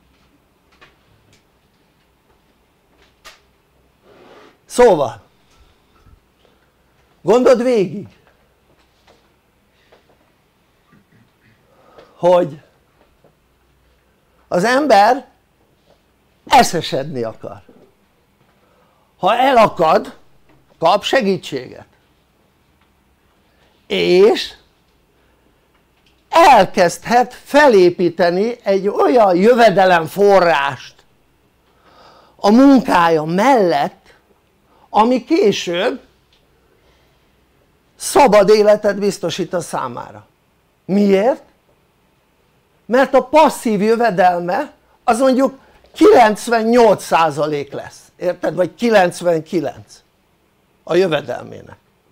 Szóval gondold végig, hogy az ember eszesedni akar. Ha elakad, kap segítséget, és elkezdhet felépíteni egy olyan jövedelemforrást a munkája mellett, ami később szabad életet biztosít a számára. Miért? Mert a passzív jövedelme az mondjuk 98% lesz, érted? Vagy 99 a jövedelmének.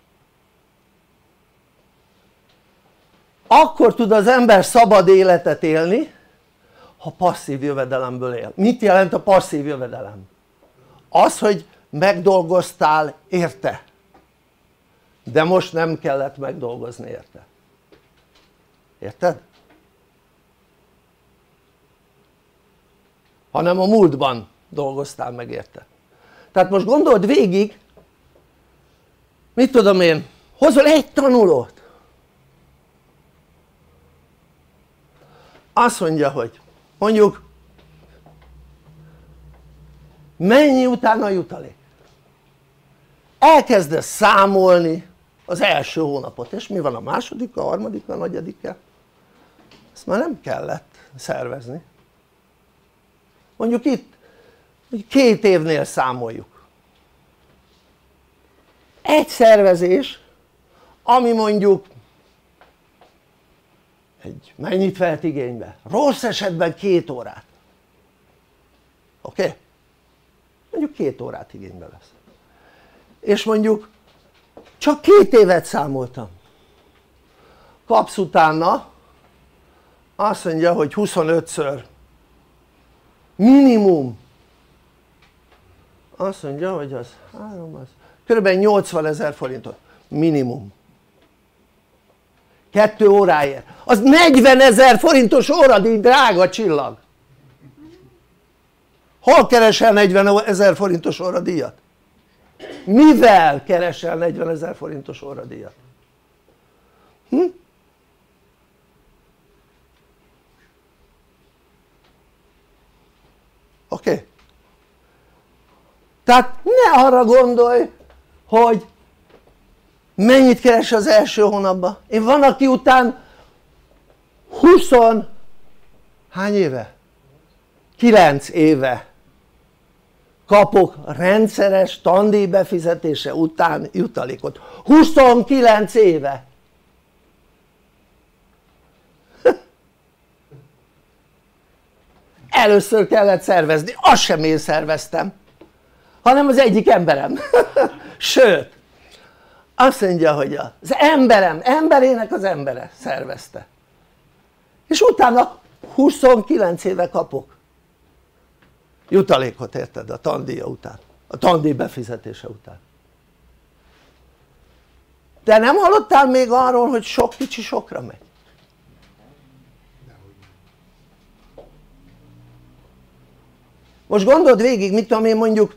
Akkor tud az ember szabad életet élni, ha passzív jövedelemből él. Mit jelent a passzív jövedelem? Az, hogy megdolgoztál érte, de most nem kellett megdolgozni érte. Érted? Hanem a múltban dolgoztál meg érte. Tehát most gondold végig, mit tudom én, hozol egy tanulót, azt mondja, hogy mondjuk mennyi utána a jutalék? Elkezdesz számolni az első hónapot, és mi van a második, a harmadik, a negyedikkel? Ezt már nem kellett szervezni. Mondjuk itt 2 évnél számoljuk. Egy szervezés, ami mondjuk mennyit vehet igénybe? Rossz esetben 2 órát. Oké? Mondjuk 2 órát igénybe lesz. És mondjuk csak 2 évet számoltam. Kapsz utána, azt mondja, hogy 25-ször minimum, azt mondja, hogy az 3, az kb. 80 000 forintot minimum 2 óráért, az 40 000 forintos óradíj, drága csillag. Hol keresel 40 000 forintos óradíjat? Mivel keresel 40 000 forintos óradíjat? Oké? Tehát ne arra gondolj, hogy mennyit keres az első hónapban. Én van, aki után 20 hány éve? 9 éve kapok rendszeres tandíj befizetése után jutalékot. 29 éve. Először kellett szervezni, azt sem én szerveztem, hanem az egyik emberem. Sőt, azt mondja, hogy az emberének az embere szervezte. És utána 29 éve kapok jutalékot, érted? A tandíja után, a tandíj befizetése után. De nem hallottál még arról, hogy sok kicsi sokra megy? Most gondold végig, mit tudom én, mondjuk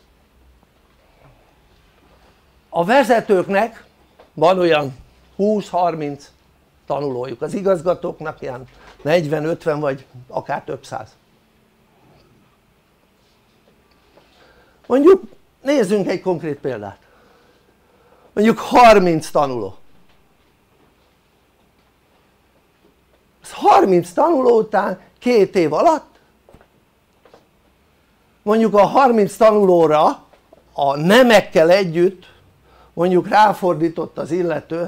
a vezetőknek van olyan 20-30 tanulójuk, az igazgatóknak ilyen 40-50 vagy akár több száz. Mondjuk nézzünk egy konkrét példát, mondjuk 30 tanuló. Az 30 tanuló után 2 év alatt mondjuk a 30 tanulóra a nemekkel együtt mondjuk ráfordított az illető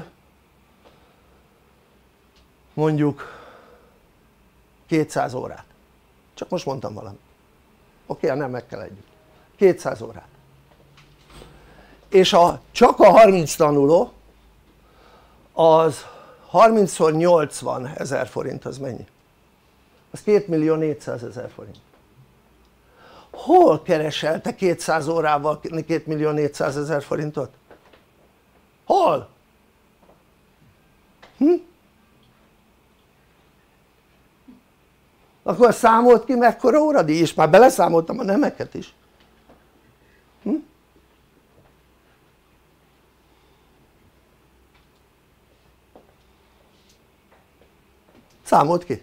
mondjuk 200 órát, csak most mondtam valamit, oké, a nemekkel együtt 200 órát, és csak a 30 tanuló az 30x80 000 forint, az mennyi? Az 2 400 000 forint. Hol keresel te 200 órával 2 400 000 forintot? Hol? Akkor számolt ki mekkora óradíj, és már beleszámoltam a nemeket is. Számolt ki?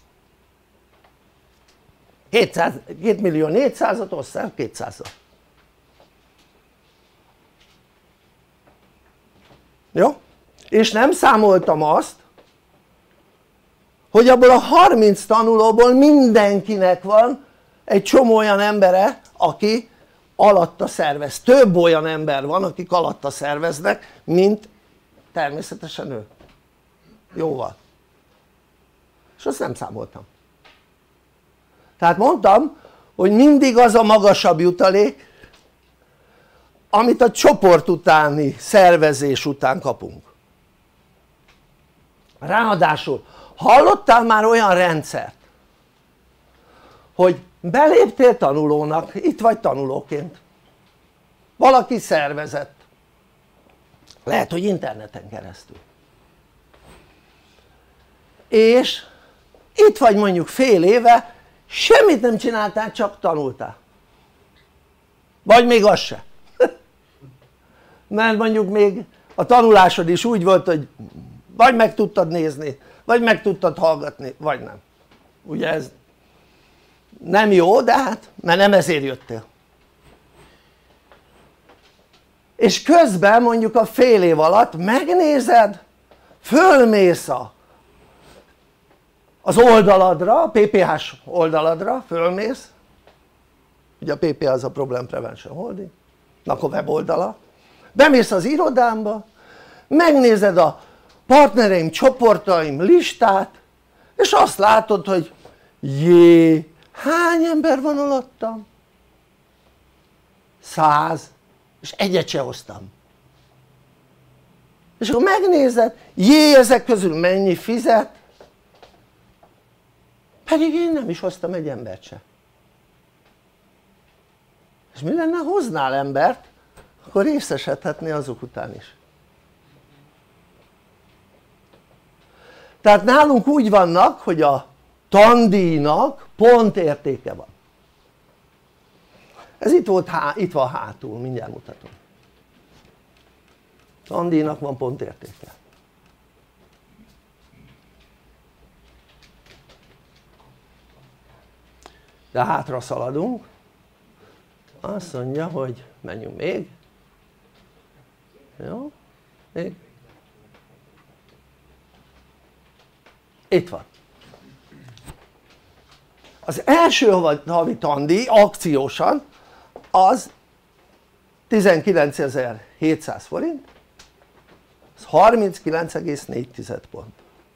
2 400 000-at osszál 200-zal. Jó? És nem számoltam azt, hogy abból a 30 tanulóból mindenkinek van egy csomó olyan embere, aki alatta szervez. Több olyan ember van, akik alatta szerveznek, mint természetesen ő. Jóval. És azt nem számoltam. Tehát mondtam, hogy mindig az a magasabb jutalék, amit a csoport utáni szervezés után kapunk. Ráadásul hallottál már olyan rendszert, hogy beléptél tanulónak, itt vagy tanulóként, valaki szervezett, lehet hogy interneten keresztül, és itt vagy mondjuk fél éve, semmit nem csináltál, csak tanultál, vagy még az se mert mondjuk még a tanulásod is úgy volt, hogy vagy meg tudtad nézni, vagy meg tudtad hallgatni, vagy nem. Ugye ez nem jó, de hát mert nem ezért jöttél. És közben mondjuk a fél év alatt megnézed, fölmész az oldaladra, a PPH-s oldaladra fölmész, ugye a PPH az a Problem Prevention Holding, akkor weboldala, bemész az irodámba, megnézed a partnereim, csoportaim listát, és azt látod, hogy jé, hány ember van alattam? 100, és egyet se hoztam. És akkor megnézed, jé, ezek közül mennyi fizet? Pedig én nem is hoztam egy embert se. És mi lenne, hoznál embert, akkor részesedhetné azok után is. Tehát nálunk úgy vannak, hogy a tandíjnak pontértéke van. Ez itt van hátul, mindjárt mutatom. Tandíjnak van pontértéke. De hátra szaladunk, azt mondja, hogy menjünk még. Jó? Még. Itt van. Az első havi tandíj akciósan az 19.700 forint, az 39,4 pont.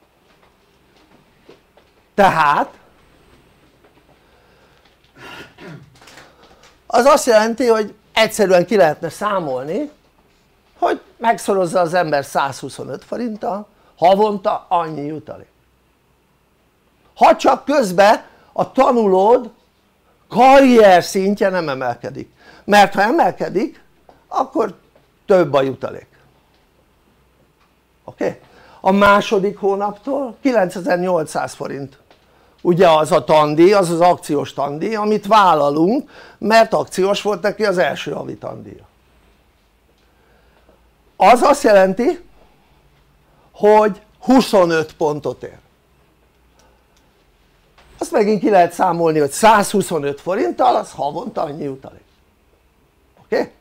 Tehát az azt jelenti, hogy egyszerűen ki lehetne számolni, hogy megszorozza az ember 125 forinttal, havonta annyi jutalék. Ha csak közben a tanulód karrier szintje nem emelkedik, mert ha emelkedik, akkor több a jutalék. Oké? A második hónaptól 9800 forint. Ugye az a tandíj, az az akciós tandíj, amit vállalunk, mert akciós volt neki az első havi tandíja. Az azt jelenti, hogy 25 pontot ér. Azt megint ki lehet számolni, hogy 125 forinttal az havonta annyi jutalék. Oké?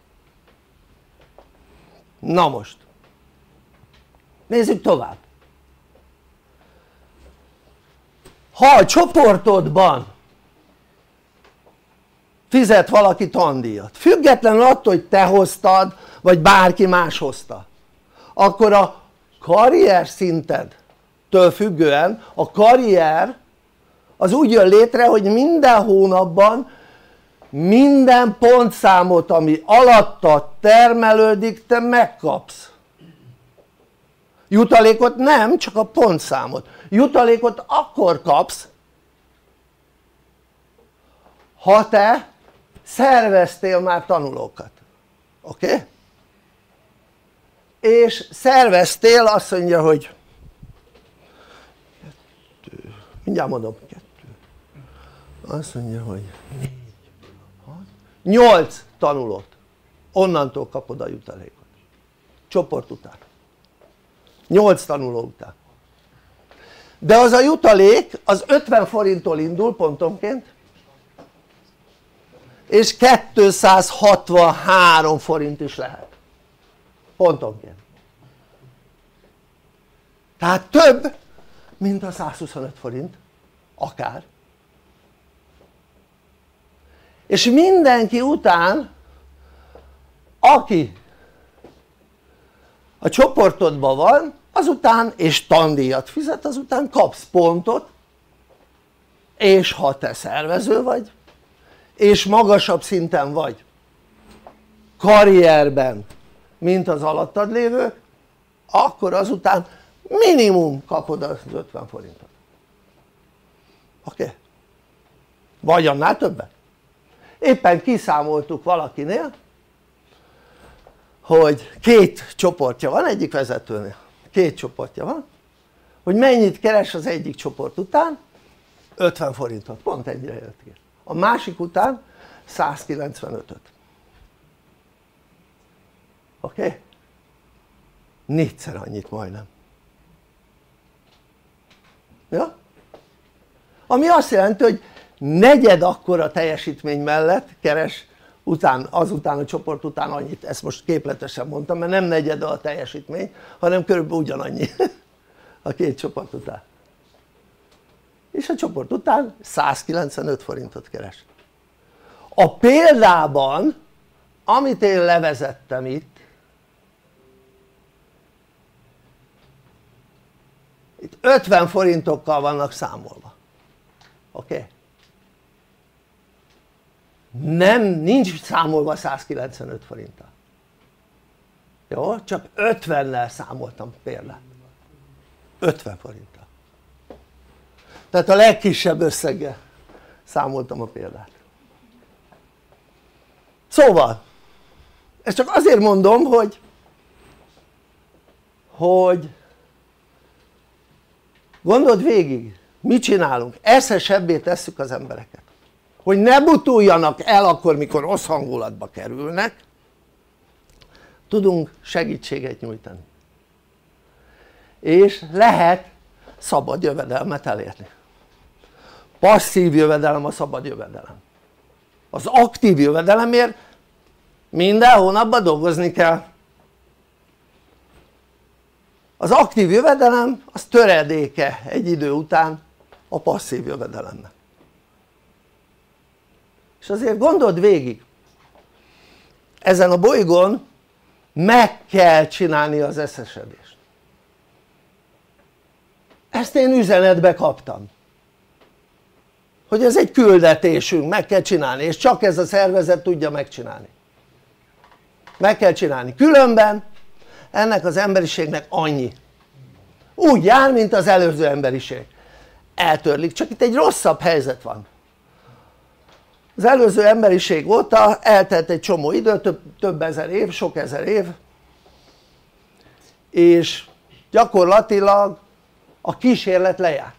Na most nézzük tovább. Ha a csoportodban fizet valaki tandíjat, függetlenül attól, hogy te hoztad, vagy bárki más hozta, akkor a karrier szintedtől függően a karrier az úgy jön létre, hogy minden hónapban minden pontszámot, ami alattad termelődik, te megkapsz. Jutalékot nem, csak a pontszámot. Jutalékot akkor kapsz, ha te szerveztél már tanulókat. Oké? És szerveztél, azt mondja, hogy mindjárt mondom, 2, azt mondja, hogy 4, 6, 8 tanulót, onnantól kapod a jutalékot, csoport után, 8 tanuló után. De az a jutalék az 50 forinttól indul pontonként, és 263 forint is lehet pontonként. Tehát több, mint a 125 forint, akár. És mindenki után, aki a csoportodban van, azután, és tandíjat fizet, azután kapsz pontot, és ha te szervező vagy, és magasabb szinten vagy karrierben, mint az alattad lévők, akkor azután minimum kapod az 50 forintot. Oké? Vagy annál többet. Éppen kiszámoltuk valakinél, hogy 2 csoportja van egyik vezetőnél, 2 csoportja van, hogy mennyit keres az egyik csoport után, 50 forintot, pont egyre jött ki. A másik után 195-öt. Oké? 4-szer annyit majdnem. Ja? Ami azt jelenti, hogy negyed akkora teljesítmény mellett keres azután a csoport után annyit, ezt most képletesen mondtam, mert nem negyed a teljesítmény, hanem körülbelül ugyanannyi a 2 csoport után. És a csoport után 195 forintot keres. A példában, amit én levezettem itt 50 forintokkal vannak számolva. Oké? Nincs számolva 195 forinttal. Jó? Csak 50-nel számoltam példát. 50 forinttal. Tehát a legkisebb összeggel számoltam a példát. Szóval ezt csak azért mondom, hogy gondold végig, mit csinálunk? Eszesebbé tesszük az embereket, hogy ne butuljanak el akkor, mikor rossz hangulatba kerülnek. Tudunk segítséget nyújtani, és lehet szabad jövedelmet elérni. Passzív jövedelem a szabad jövedelem. Az aktív jövedelemért minden hónapban dolgozni kell. Az aktív jövedelem az töredéke egy idő után a passzív jövedelemnek. És azért gondold végig, ezen a bolygón meg kell csinálni az eszesedést. Ezt én üzenetbe kaptam, hogy ez egy küldetésünk, meg kell csinálni, és csak ez a szervezet tudja megcsinálni. Meg kell csinálni, különben ennek az emberiségnek annyi. Úgy jár, mint az előző emberiség. Eltörlik, csak itt egy rosszabb helyzet van. Az előző emberiség óta eltelt egy csomó idő, több ezer év, sok ezer év, és gyakorlatilag a kísérlet lejárt.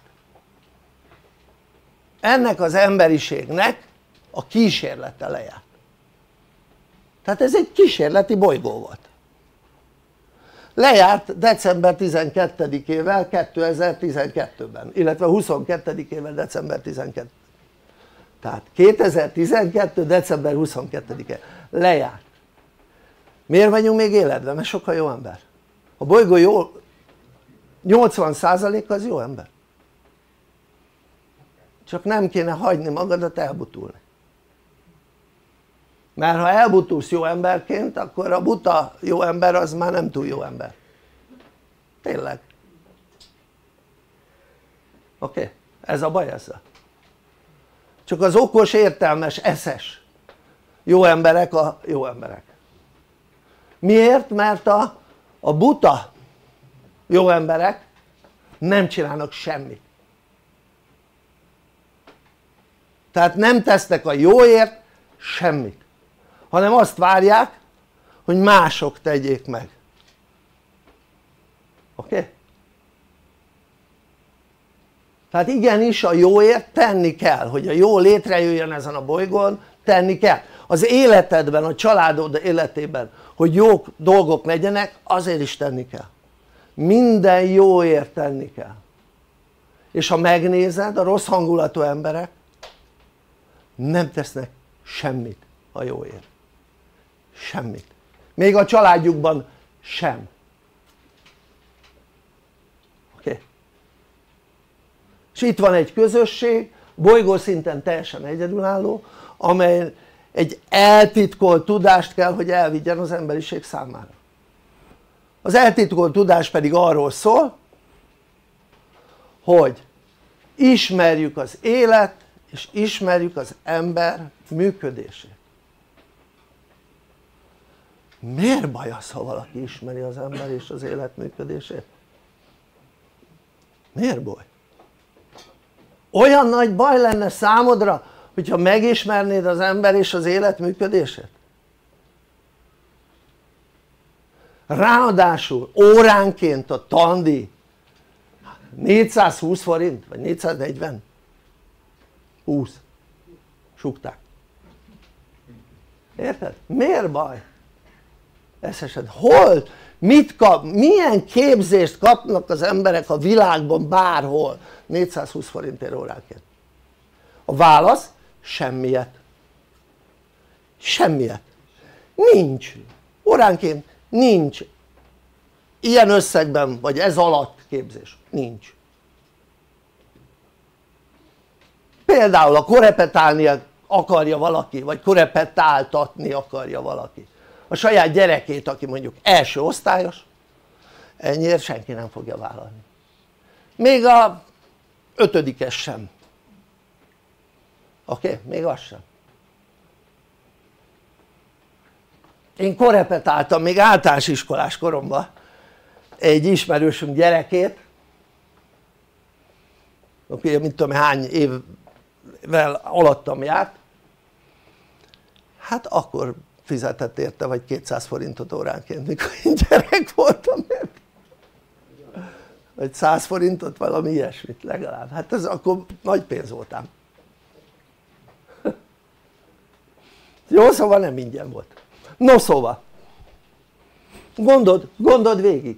Ennek az emberiségnek a kísérlete lejárt. Tehát ez egy kísérleti bolygó volt. Lejárt december 12-ével 2012-ben, illetve 22-ével december 12. Tehát 2012. december 22-e lejárt. Miért vagyunk még életben? Mert sokkal jó ember. A bolygó jó, 80% az jó ember. Csak nem kéne hagyni magadat elbutulni. Mert ha elbutulsz jó emberként, akkor a buta jó ember az már nem túl jó ember. Tényleg. Oké? Ez a baj ezzel. Csak az okos, értelmes, eszes jó emberek a jó emberek. Miért? Mert a buta jó emberek nem csinálnak semmit. Tehát nem tesznek a jóért semmit, hanem azt várják, hogy mások tegyék meg. Oké? Tehát igenis a jóért tenni kell, hogy a jó létrejöjjön ezen a bolygón, tenni kell. Az életedben, a családod életében, hogy jó dolgok legyenek, azért is tenni kell. Minden jóért tenni kell. És ha megnézed, a rossz hangulatú emberek nem tesznek semmit a jóért. Semmit. Még a családjukban sem. Oké? és itt van egy közösség, bolygószinten teljesen egyedülálló, amely egy eltitkolt tudást kell hogy elvigyen az emberiség számára. Az eltitkolt tudás pedig arról szól, hogy ismerjük az élet és ismerjük az ember működését. Miért baj az, ha valaki ismeri az ember és az élet működését? Miért baj? Olyan nagy baj lenne számodra, hogyha megismernéd az ember és az élet működését? Ráadásul óránként a tandíj 420 forint vagy 440? 20 súgták. Érted? Miért baj? Ez eset. Hol? Mit kap? Milyen képzést kapnak az emberek a világban bárhol 420 forintért óránként? A válasz? Semmiet. Semmiet. Nincs. Óránként nincs ilyen összegben vagy ez alatt képzés. Nincs. Például a korepetálni akarja valaki, vagy korepetáltatni akarja valaki a saját gyerekét, aki mondjuk első osztályos, ennyiért senki nem fogja vállalni. Még a 5-es sem. Oké? Még az sem. Én korepetáltam még általános iskolás koromban egy ismerősünk gyerekét, aki mit tudom hány évvel alattam járt, hát akkor fizetett érte vagy 200 forintot óránként, mikor én gyerek voltam, vagy 100 forintot, valami ilyesmit legalább, hát ez akkor nagy pénz voltam. Jó, szóval nem ingyen volt. No szóval gondold végig,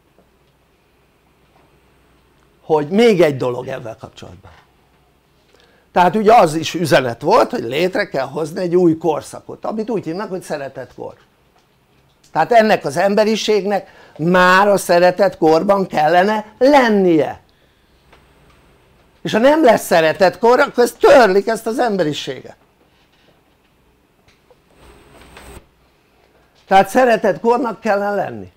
hogy még egy dolog ebben kapcsolatban. Tehát ugye az is üzenet volt, hogy létre kell hozni egy új korszakot, amit úgy hívnak, hogy szeretetkor. Tehát ennek az emberiségnek már a szeretetkorban kellene lennie. És ha nem lesz szeretetkor, akkor ezt törlik, ezt az emberiséget. Tehát szeretetkornak kellene lenni.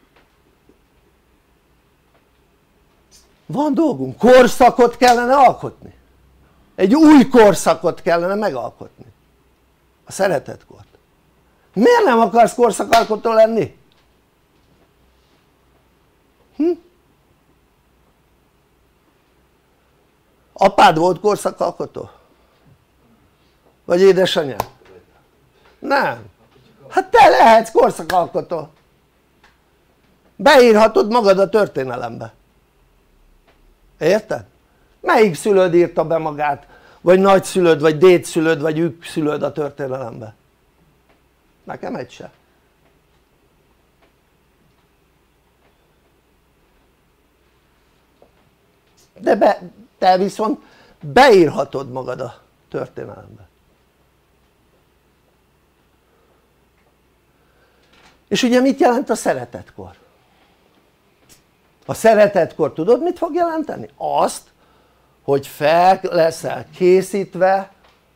Van dolgunk, korszakot kellene alkotni. Egy új korszakot kellene megalkotni. A szeretetkort. Miért nem akarsz korszakalkotó lenni? Apád volt korszakalkotó? Vagy édesanyád? Nem. Hát te lehetsz korszakalkotó. Beírhatod magad a történelembe. Érted? Melyik szülőd írta be magát? Vagy nagyszülőd, vagy dédszülőd, vagy ükszülőd a történelembe? Nekem egy se. De te viszont beírhatod magad a történelembe. És ugye mit jelent a szeretetkor? A szeretetkor tudod mit fog jelenteni? Azt, hogy fel leszel készítve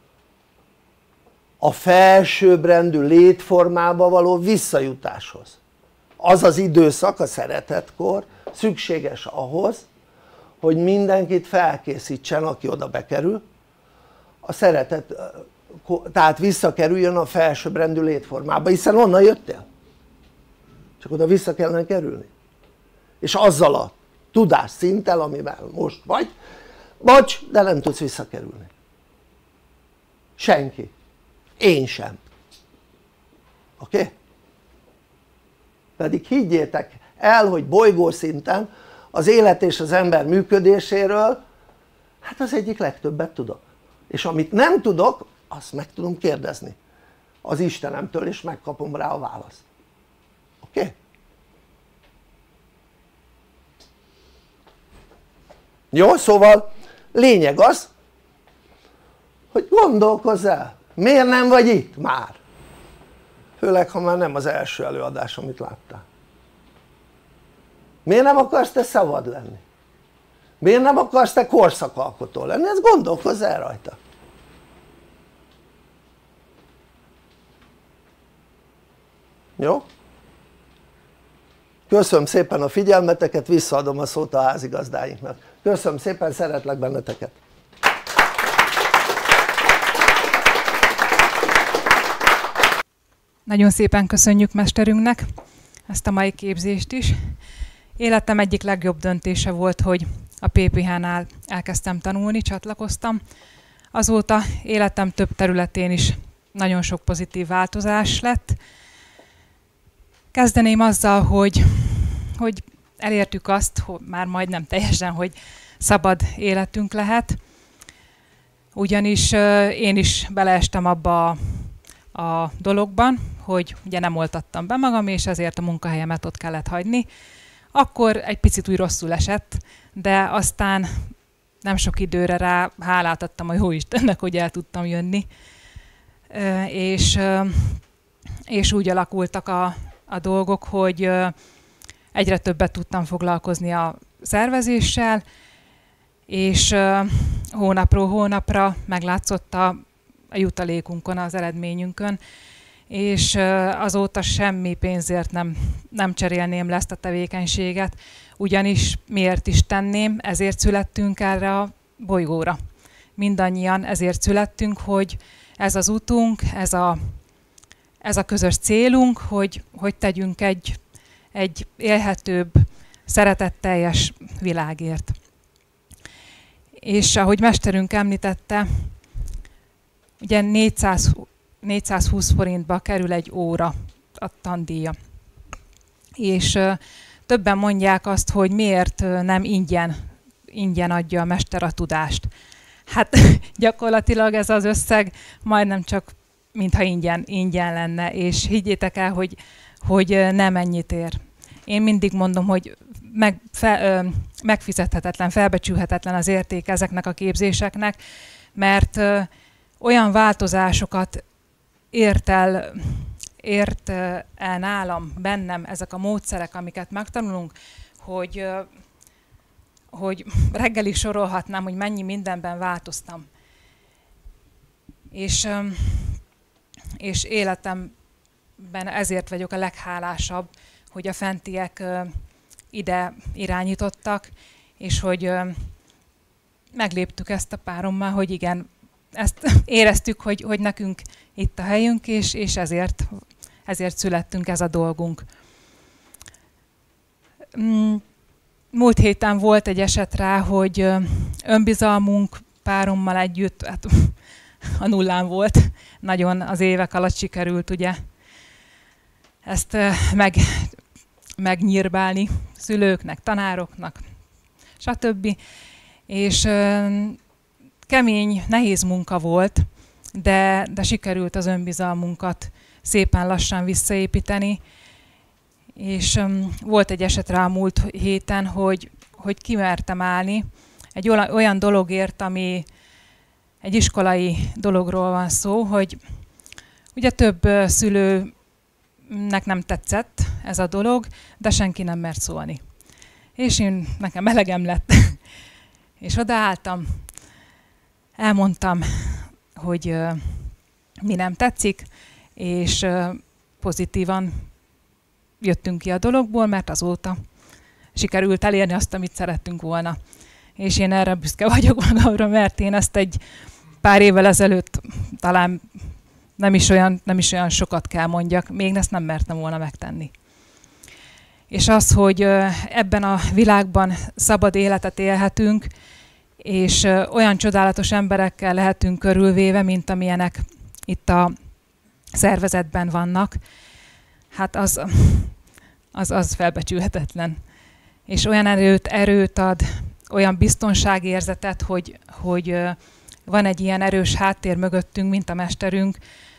a felsőbbrendű létformába való visszajutáshoz. Az az időszak, a szeretetkor szükséges ahhoz, hogy mindenkit felkészítsen, aki oda bekerül, a szeretet, tehát visszakerüljön a felsőbbrendű létformába, hiszen onnan jöttél, csak oda vissza kellene kerülni, és azzal a tudásszinttel, amivel most vagy, bocs, de nem tudsz visszakerülni. Senki. Én sem. Oké? Pedig higgyétek el, hogy bolygószinten az élet és az ember működéséről hát az egyik legtöbbet tudok. És amit nem tudok, azt meg tudom kérdezni az Istenemtől, és megkapom rá a választ. Oké? Jó, szóval lényeg az, hogy gondolkozz el, miért nem vagy itt már? Főleg ha már nem az első előadás, amit láttál. Miért nem akarsz te szabad lenni? Miért nem akarsz te korszakalkotó lenni? Ezt gondolkozz el rajta. Jó? Köszönöm szépen a figyelmeteket, visszaadom a szót a házigazdáinknak. Köszönöm szépen, szeretlek benneteket! Nagyon szépen köszönjük mesterünknek ezt a mai képzést is. Életem egyik legjobb döntése volt, hogy a PPH-nál elkezdtem tanulni, csatlakoztam. Azóta életem több területén is nagyon sok pozitív változás lett. Kezdeném azzal, hogy elértük azt, hogy már majdnem teljesen, hogy szabad életünk lehet. Ugyanis én is beleestem abba a dologban, hogy ugye nem oltattam be magam, és ezért a munkahelyemet ott kellett hagyni. Akkor egy picit úgy rosszul esett, de aztán nem sok időre rá hálát adtam a Jóistennek, hogy el tudtam jönni. És úgy alakultak a dolgok, hogy egyre többet tudtam foglalkozni a szervezéssel, és hónapról hónapra meglátszott a jutalékunkon, az eredményünkön, és azóta semmi pénzért nem cserélném le ezt a tevékenységet, ugyanis miért is tenném, ezért születtünk erre a bolygóra. Mindannyian ezért születtünk, hogy ez az utunk, ez a közös célunk, hogy tegyünk egy élhetőbb, szeretetteljes világért. És ahogy mesterünk említette, ugye 420 forintba kerül egy óra a tandíja. És többen mondják azt, hogy miért nem ingyen adja a mester a tudást. Hát gyakorlatilag ez az összeg majdnem csak mintha ingyen lenne, és higgyétek el, hogy nem ennyit ér. Én mindig mondom, hogy megfizethetetlen, felbecsülhetetlen az érték ezeknek a képzéseknek, mert olyan változásokat ért el nálam, bennem ezek a módszerek, amiket megtanulunk, hogy reggelig sorolhatnám, hogy mennyi mindenben változtam. És életemben ezért vagyok a leghálásabb, hogy a fentiek ide irányítottak, és hogy megléptük ezt a párommal, hogy igen, ezt éreztük, hogy nekünk itt a helyünk, és ezért születtünk, ez a dolgunk. Múlt héten volt egy eset rá, hogy önbizalmunk párommal együtt, hát a nullán volt, nagyon az évek alatt sikerült ugye ezt megnyírbálni szülőknek, tanároknak, stb. És kemény, nehéz munka volt, de sikerült az önbizalmunkat szépen lassan visszaépíteni. És volt egy esetre a múlt héten, hogy kimertem állni egy olyan dologért, ami egy iskolai dologról van szó, hogy ugye több szülőnek nem tetszett ez a dolog, de senki nem mert szólni. És nekem elegem lett, és odaálltam, elmondtam, hogy mi nem tetszik, és pozitívan jöttünk ki a dologból, mert azóta sikerült elérni azt, amit szerettünk volna. És én erre büszke vagyok magamra, mert én ezt egy pár évvel ezelőtt talán nem is olyan sokat kell mondjak, még ezt nem mertem volna megtenni. És az, hogy ebben a világban szabad életet élhetünk, és olyan csodálatos emberekkel lehetünk körülvéve, mint amilyenek itt a szervezetben vannak, hát az felbecsülhetetlen. És olyan erőt ad, olyan biztonságérzetet, hogy van egy ilyen erős háttér mögöttünk, mint a mesterünk.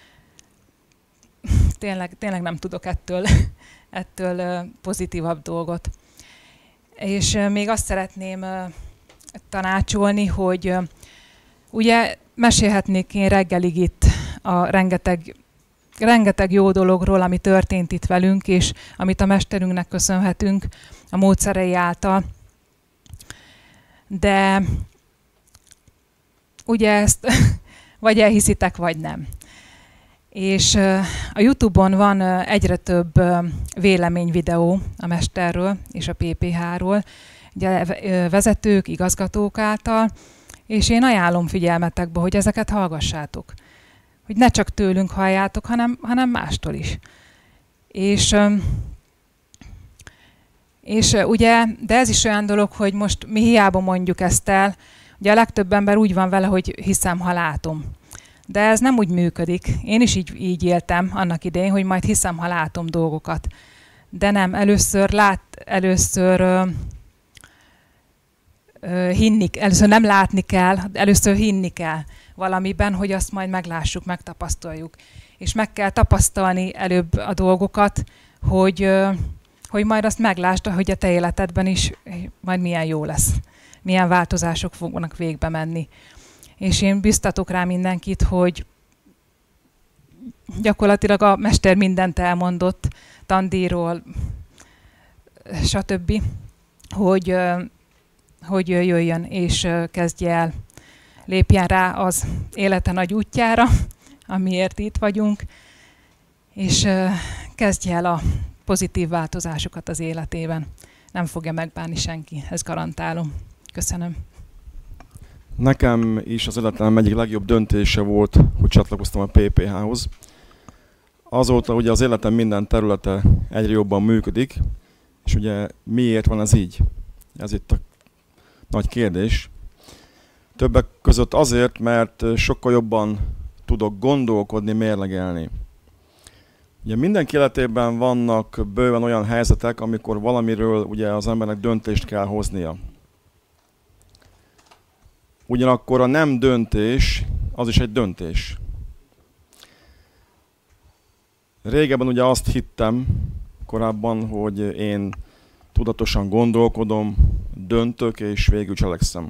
Tényleg nem tudok ettől pozitívabb dolgot. És még azt szeretném tanácsolni, hogy ugye mesélhetnék én reggelig itt a rengeteg jó dologról, ami történt itt velünk, és amit a mesterünknek köszönhetünk a módszerei által. De ugye ezt vagy elhiszitek, vagy nem. És a YouTube-on van egyre több véleményvideó a mesterről és a PPH-ról, ugye vezetők, igazgatók által, és én ajánlom figyelmetekbe, hogy ezeket hallgassátok. Hogy ne csak tőlünk halljátok, hanem mástól is. És ugye, de ez is olyan dolog, hogy most mi hiába mondjuk ezt el, ugye a legtöbb ember úgy van vele, hogy hiszem, ha látom. De ez nem úgy működik. Én is így éltem annak idején, hogy majd hiszem, ha látom dolgokat. De nem, először nem látni kell, először hinni kell valamiben, hogy azt majd meglássuk, megtapasztaljuk. És meg kell tapasztalni előbb a dolgokat, hogy majd azt meglásd, hogy a te életedben is majd milyen jó lesz. Milyen változások fognak végbe menni. És én biztatok rá mindenkit, hogy gyakorlatilag a mester mindent elmondott, tandíjról, stb., hogy jöjjön és kezdje el, lépjen rá az élete nagy útjára, amiért itt vagyunk, és kezdje el a pozitív változásokat az életében. Nem fogja megbánni senki, ezt garantálom. Köszönöm. Nekem is az életem egyik legjobb döntése volt, hogy csatlakoztam a PPH-hoz. Azóta ugye az életem minden területe egyre jobban működik, és ugye miért van ez így? Ez itt a nagy kérdés. Többek között azért, mert sokkal jobban tudok gondolkodni, mérlegelni. Ugye mindenki életében vannak bőven olyan helyzetek, amikor valamiről ugye az embernek döntést kell hoznia. Ugyanakkor a nem döntés, az is egy döntés. Régebben ugye azt hittem korábban, hogy én tudatosan gondolkodom, döntök és végül cselekszem.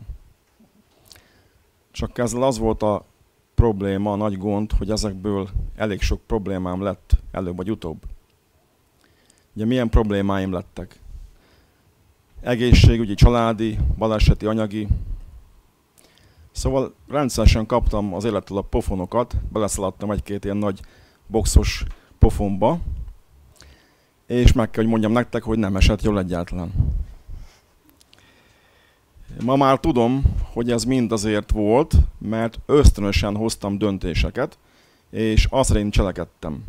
Csak ezzel az volt a probléma, a nagy gond, hogy ezekből elég sok problémám lett előbb vagy utóbb. Ugye milyen problémáim lettek? Egészségügyi, családi, baleseti, anyagi. Szóval rendszeresen kaptam az élettől a pofonokat, beleszaladtam egy-két ilyen nagy boxos pofonba, és meg kell, hogy mondjam nektek, hogy nem esett jól egyáltalán. Ma már tudom, hogy ez mind azért volt, mert ösztönösen hoztam döntéseket, és azt szerint cselekedtem.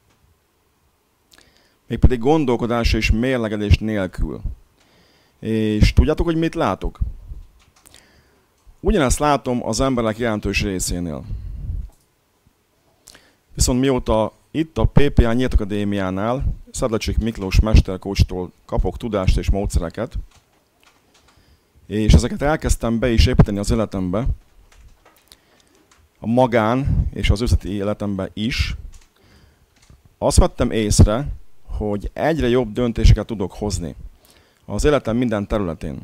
Mégpedig gondolkodás és mérlegelés nélkül. És tudjátok, hogy mit látok? Ugyanezt látom az emberek jelentős részénél. Viszont mióta itt a PPH Nyílt Akadémiánál Szedlacsik Miklós mesterkócstól kapok tudást és módszereket, és ezeket elkezdtem be is építeni az életembe, a magán és az üzleti életembe is, azt vettem észre, hogy egyre jobb döntéseket tudok hozni az életem minden területén.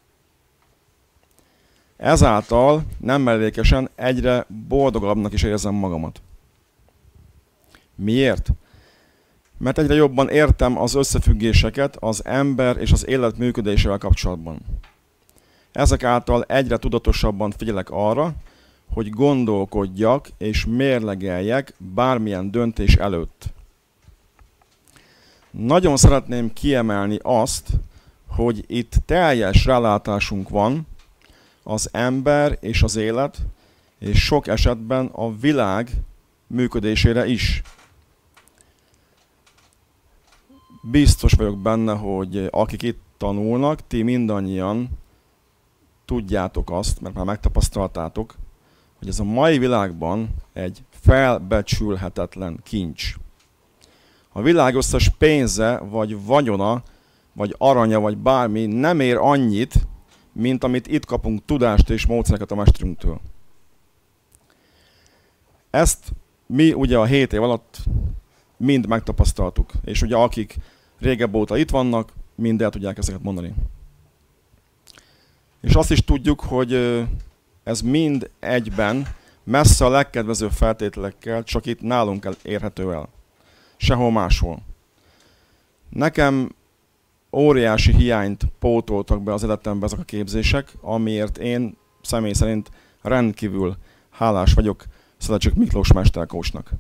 Ezáltal nem mellékesen egyre boldogabbnak is érzem magamat. Miért? Mert egyre jobban értem az összefüggéseket az ember és az élet működésével kapcsolatban. Ezek által egyre tudatosabban figyelek arra, hogy gondolkodjak és mérlegeljek bármilyen döntés előtt. Nagyon szeretném kiemelni azt, hogy itt teljes rálátásunk van az ember és az élet, és sok esetben a világ működésére is. Biztos vagyok benne, hogy akik itt tanulnak, ti mindannyian tudjátok azt, mert már megtapasztaltátok, hogy ez a mai világban egy felbecsülhetetlen kincs. A világ összes pénze, vagy vagyona, vagy aranya, vagy bármi nem ér annyit, mint amit itt kapunk tudást és módszereket a mesterünktől. Ezt mi ugye a 7 év alatt mind megtapasztaltuk, és ugye akik régebb óta itt vannak, mind el tudják ezeket mondani. És azt is tudjuk, hogy ez mind egyben, messze a legkedvezőbb feltételekkel, csak itt nálunk érhető el. Sehol máshol. Nekem óriási hiányt pótoltak be az életembe ezek a képzések, amiért én személy szerint rendkívül hálás vagyok Szelecsik Miklós mesterkócsnak.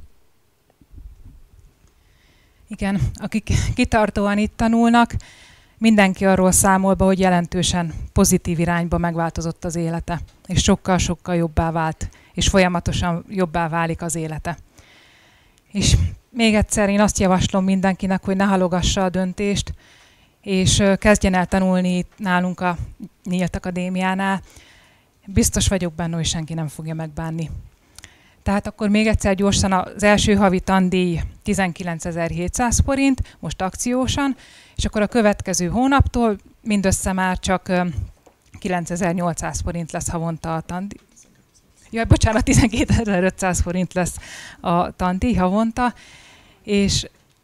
Igen, akik kitartóan itt tanulnak, mindenki arról számol be, hogy jelentősen pozitív irányba megváltozott az élete, és sokkal-sokkal jobbá vált, és folyamatosan jobbá válik az élete. És még egyszer én azt javaslom mindenkinek, hogy ne halogassa a döntést, és kezdjen el tanulni itt nálunk a Nyílt Akadémiánál. Biztos vagyok benne, hogy senki nem fogja megbánni. Tehát akkor még egyszer gyorsan az első havi tandíj 19.700 forint, most akciósan, és akkor a következő hónaptól mindössze már csak 9.800 forint lesz havonta a tandíj. Ja, bocsánat, 12.500 forint lesz a tandíj havonta, és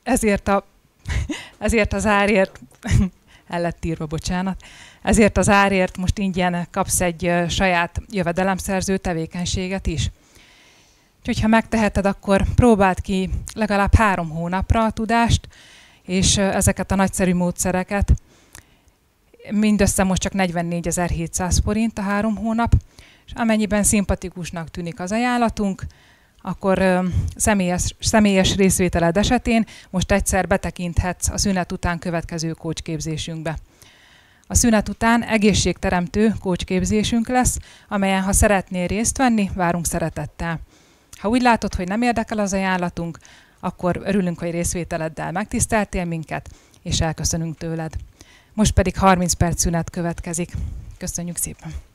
ezért az árért, el lett írva, bocsánat, ezért az árért most ingyen kapsz egy saját jövedelemszerző tevékenységet is. Úgyhogy ha megteheted, akkor próbáld ki legalább 3 hónapra a tudást, és ezeket a nagyszerű módszereket. Mindössze most csak 44.700 forint a 3 hónap, és amennyiben szimpatikusnak tűnik az ajánlatunk, akkor személyes részvételed esetén most egyszer betekinthetsz a szünet után következő coachképzésünkbe. A szünet után egészségteremtő coachképzésünk lesz, amelyen ha szeretnél részt venni, várunk szeretettel. Ha úgy látod, hogy nem érdekel az ajánlatunk, akkor örülünk, hogy részvételeddel megtiszteltél minket, és elköszönünk tőled. Most pedig 30 perc szünet következik. Köszönjük szépen!